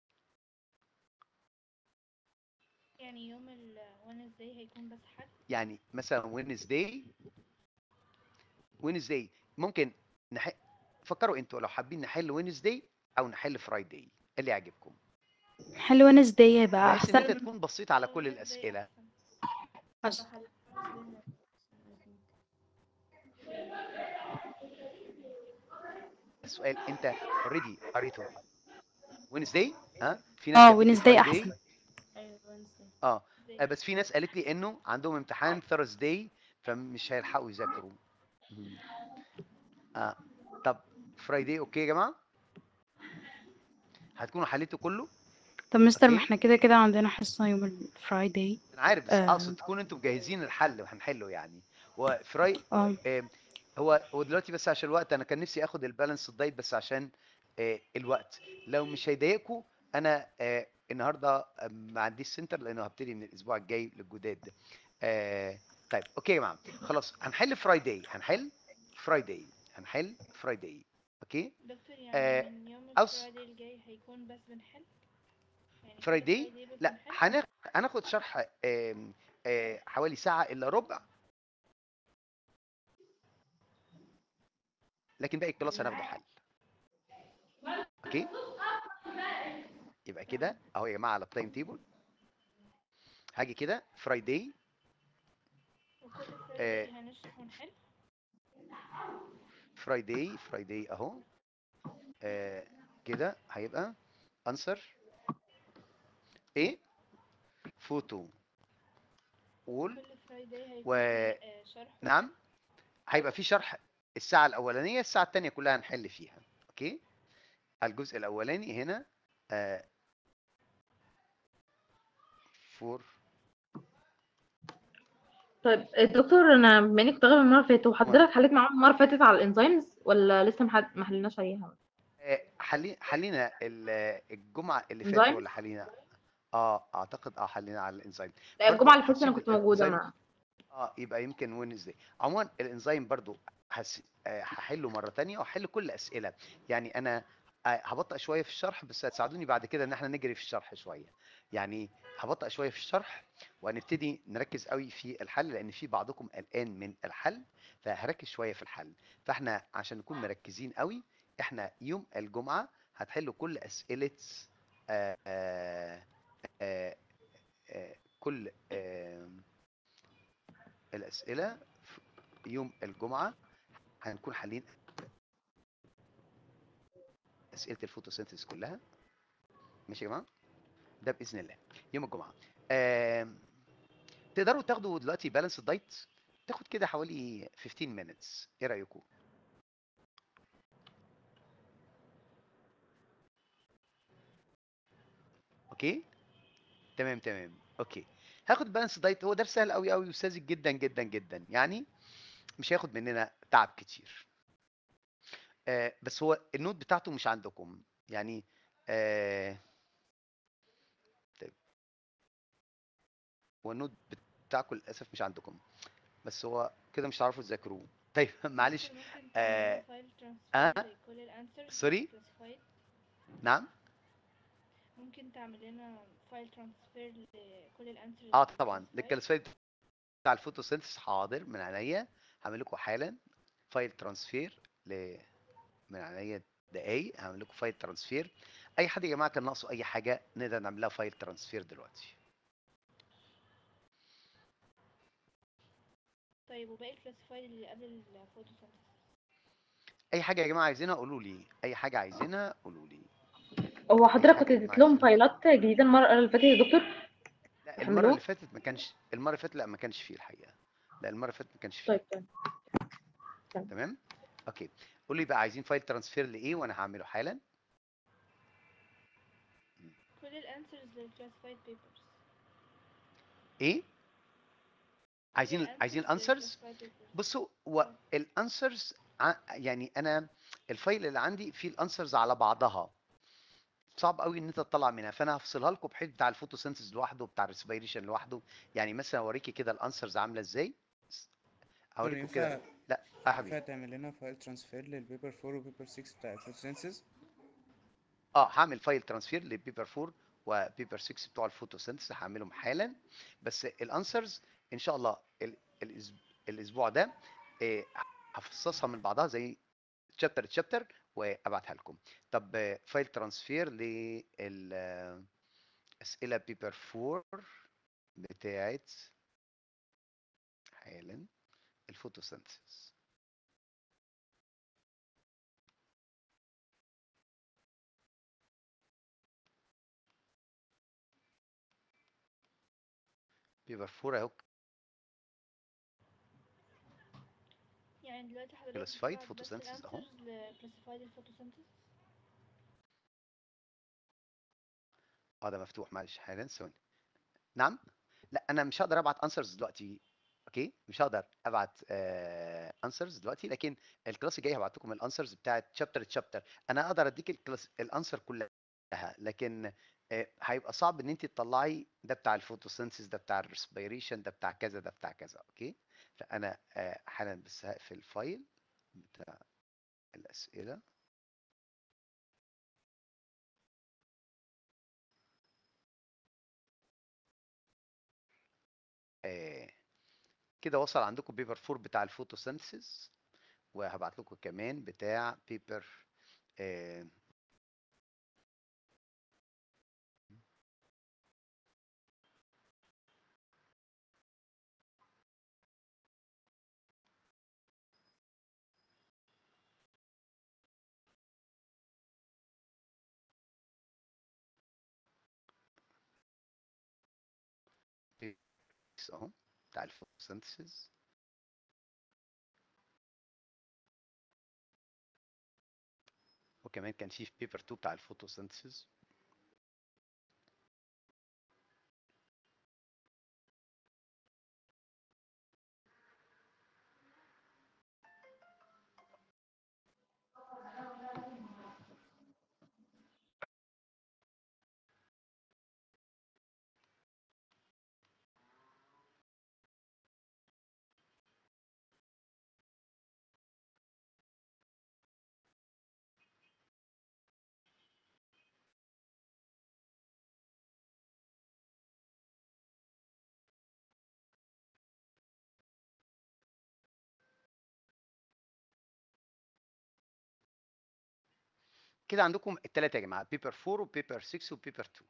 يعني يوم ال Wednesday هيكون بس حل. يعني مثلا وينزداي وينزداي ممكن نح... فكروا انتوا لو حابين نحل وينزداي او نحل فرايداي اللي يعجبكم، حل وينزداي هيبقى بحيث ان انت احسن. تكون بصيت على كل Wednesday الاسئله. أحسن. حسن. السؤال انت اوريدي قريته وينزداي. ها في ناس اه كتبت لي وينزداي فرايداي. احسن. أيوة Wednesday. اه آه، بس في ناس قالت لي انه عندهم امتحان ثيرزداي فمش هيلحقوا يذاكروا. مم. اه طب فرايداي اوكي يا جماعه؟ هتكونوا حليتوا كله؟ طب مستر ما اوكي احنا كده كده عندنا حصة يوم الفرايداي. انا عارف، بس اه اقصد تكونوا انتم مجهزين الحل وهنحله يعني. وفراي اه آه، هو هو دلوقتي بس عشان الوقت انا كان نفسي اخد البالانس دايت، بس عشان آه، الوقت لو مش هيضايقكم انا آه، النهارده آه، ما عنديش سنتر لانه هبتدي من الاسبوع الجاي للجداد. آه، طيب اوكي يا جماعه خلاص هنحل فرايداي هنحل فرايداي هنحل فرايداي. اوكي. دكتور يعني آه، من يوم أوس الفرايداي الجاي هيكون بس بنحل، يعني كل فرايداي فرايداي بس لا بنحل. هناخد هناخد شرح آم، آه، حوالي ساعه الا ربع، لكن باقي الكلاس هناخده حل. اوكي. يبقى كده اهو يا جماعه على التايم تيبل هاجي كده فرايداي وكل آه فرايداي هنشرح ونحل. فرايداي فرايداي اهو آه كده هيبقى انسر ايه فوتو وول. كل فرايداي هيكون ونعم في آه، شرح ونحل. هيبقى في شرح الساعه الاولانيه، الساعه الثانيه كلها هنحل فيها. اوكي. الجزء الاولاني هنا آه فور. طيب دكتور، انا بما انك بتغيب المره اللي فاتت وحضرتك حليت معاهم المره اللي فاتت على الانزيمز ولا لسه محد... ما حليناش عليها؟ آه حلي حلينا ال- الجمعه اللي فاتت انزيمز ولا حلينا؟ اه اعتقد اه حلينا على الانزيم. لا، برضو الجمعه اللي فاتت انا هسيب كنت موجوده الانزيم مع. اه يبقى يمكن وينزداي. عموما الانزيم برضو هس... آه، هحله مره تانية واحل كل الاسئله. يعني انا آه، هبطأ شويه في الشرح، بس هتساعدوني بعد كده ان احنا نجري في الشرح شويه. يعني هبطأ شويه في الشرح وهنبتدي نركز قوي في الحل، لان في بعضكم قلقان من الحل، فهركز شويه في الحل. فاحنا عشان نكون مركزين قوي احنا يوم الجمعه هتحلوا كل اسئله آه آه آه آه كل آه الاسئله في يوم الجمعه هنكون حالين اسئله الفوتوسينثيز كلها. ماشي يا جماعه؟ ده باذن الله يوم الجمعه. آه تقدروا تاخدوا دلوقتي بالانس دايت، تاخد كده حوالي خمستاشر minutes. ايه رايكم؟ اوكي تمام تمام اوكي. هاخد بالانس دايت، هو درس سهل قوي قوي وساذج جدا جدا جدا، يعني مش هياخد مننا تعب كتير. آه بس هو النوت بتاعته مش عندكم يعني. آه طيب هو النوت بتاعكم للاسف مش عندكم، بس هو كده مش هتعرفوا تذاكروه. طيب معلش. دكتور ممكن تعمل لنا آه فايل آه ترانسفير لكل الانسرز سوري كلاسيفايد؟ نعم. ممكن تعمل لنا فايل ترانسفير لكل الانسرز اه طبعا كلاسيفايد؟ للكلاسيفايد بتاع الفوتوسينثيس، حاضر من عينيا. هعمل لكم حالا فايل ترانسفير ل من عينيا دقايق. هعمل لكم فايل ترانسفير. اي حد يا جماعه كان ناقصه اي حاجه نقدر نعمل لها فايل ترانسفير دلوقتي. طيب وباقي الكلاسيفايد اللي قبل الفوتوسينثيسيس؟ اي حاجه يا جماعه عايزينها قولوا لي، اي حاجه عايزينها قولوا لي. هو اي حضرتك كنت حاجه يا جماعه اديت لهم عايزينها. فايلات جديده المره اللي فاتت يا دكتور لا المره اللي يحملوها؟ فاتت ما كانش، المره اللي فاتت لا ما كانش فيه الحقيقه. لا المره اللي فاتت ما كانش فيه. طيب تمام تمام. تمام اوكي. قول لي بقى عايزين فايل ترانسفير لايه وانا هعمله حالا. كل الانسرز للكلاسيفايد بيبرز. ايه كل عايزين عايزين الانسرز الانسرز. للكلاسيفايد بيبرز. بصوا هو الانسرز يعني انا الفايل اللي عندي فيه الانسرز على بعضها، صعب قوي ان انت تطلع منها، فانا هفصلها لكم بحيث بتاع الفوتوسينثيز لوحده وبتاع الريسبيريشن لوحده. يعني مثلا اوريكي كده الانسرز عامله ازاي. دكتور هوريكم كده. ينفع لا يا ينفع حبيبي. تعمل لنا فايل ترانسفير للبيبر أربعة وبيبر ستة بتاع الفوتوسينثيز؟ اه هعمل فايل ترانسفير لبيبر أربعة وبيبر ستة بتوع الفوتوسينثيز، هعملهم حالا. بس الانسرز ان شاء الله ال- الأس- الاسبوع ده إيه، هفصصها من بعضها زي تشابتر تشابتر وابعتها لكم. طب فايل ترانسفير للاسئله بيبر أربعة بتاعت حالا الفوتوسينثيز. بيبر أربعة اهو يعني دلوقتي حضرتك كلاسيفايد بتبعت بس فوتوسينثيز اهو. الانسرز لكلاسيفايد الفوتوسينثيس؟ اه ده مفتوح، معلش حالا ثواني. نعم. لا انا مش هقدر ابعت انسرز دلوقتي. اوكي مش هقدر ابعت انسرز دلوقتي، لكن الكلاس الجاي هبعت لكم الانسرز بتاعت شابتر تشابتر. انا اقدر اديك الكلاس الانسر كلها، لكن آه، هيبقى صعب ان انت تطلعي ده بتاع الفوتوسينثيز، ده بتاع الريسبيريشن، ده بتاع كذا، ده بتاع كذا. اوكي فانا آه، حالا بس هقفل الفايل بتاع الاسئله. آه، كده وصل عندكم بيبر أربعة بتاع الفوتوسينثيز، وهبعت لكم كمان بتاع بيبر آه، اهو بتاع الفوتوسينثيز. وكمان كان في بيبر اتنين بتاع الفوتوسينثيز. كده عندكم الثلاثه يا جماعه، بيبر أربعة وبيبر ستة وبيبر اتنين.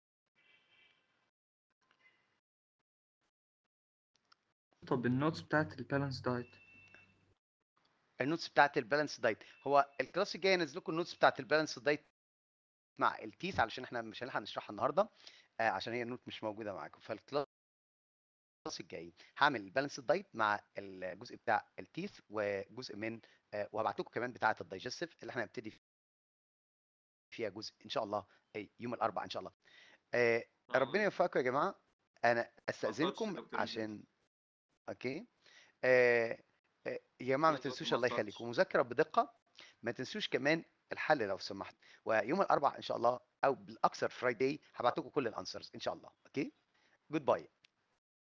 طب النوتس بتاعت البالانس دايت. النوتس بتاعت البالانس دايت، هو الكلاس الجاي هنزل لكم النوتس بتاعت البالانس دايت مع التيث، علشان احنا مش هنلحق نشرحها النهارده آه عشان هي النوت مش موجوده معاكم. فالكلاس الجاي هعمل البالانس دايت مع الجزء بتاع التيث وجزء من آه وهبعت لكم كمان بتاعه الدايجستيف اللي احنا هنبتدي فيها جزء ان شاء الله يوم الاربعاء ان شاء الله. آه ربنا يوفقكم يا جماعه. انا استاذنكم عشان اوكي. آه آه يا جماعه ما تنسوش الله يخليكم مذاكره بدقه، ما تنسوش كمان الحل لو سمحت، ويوم الاربعاء ان شاء الله او بالاكثر فرايداي هبعت لكم كل الانسرز ان شاء الله. اوكي، جود باي.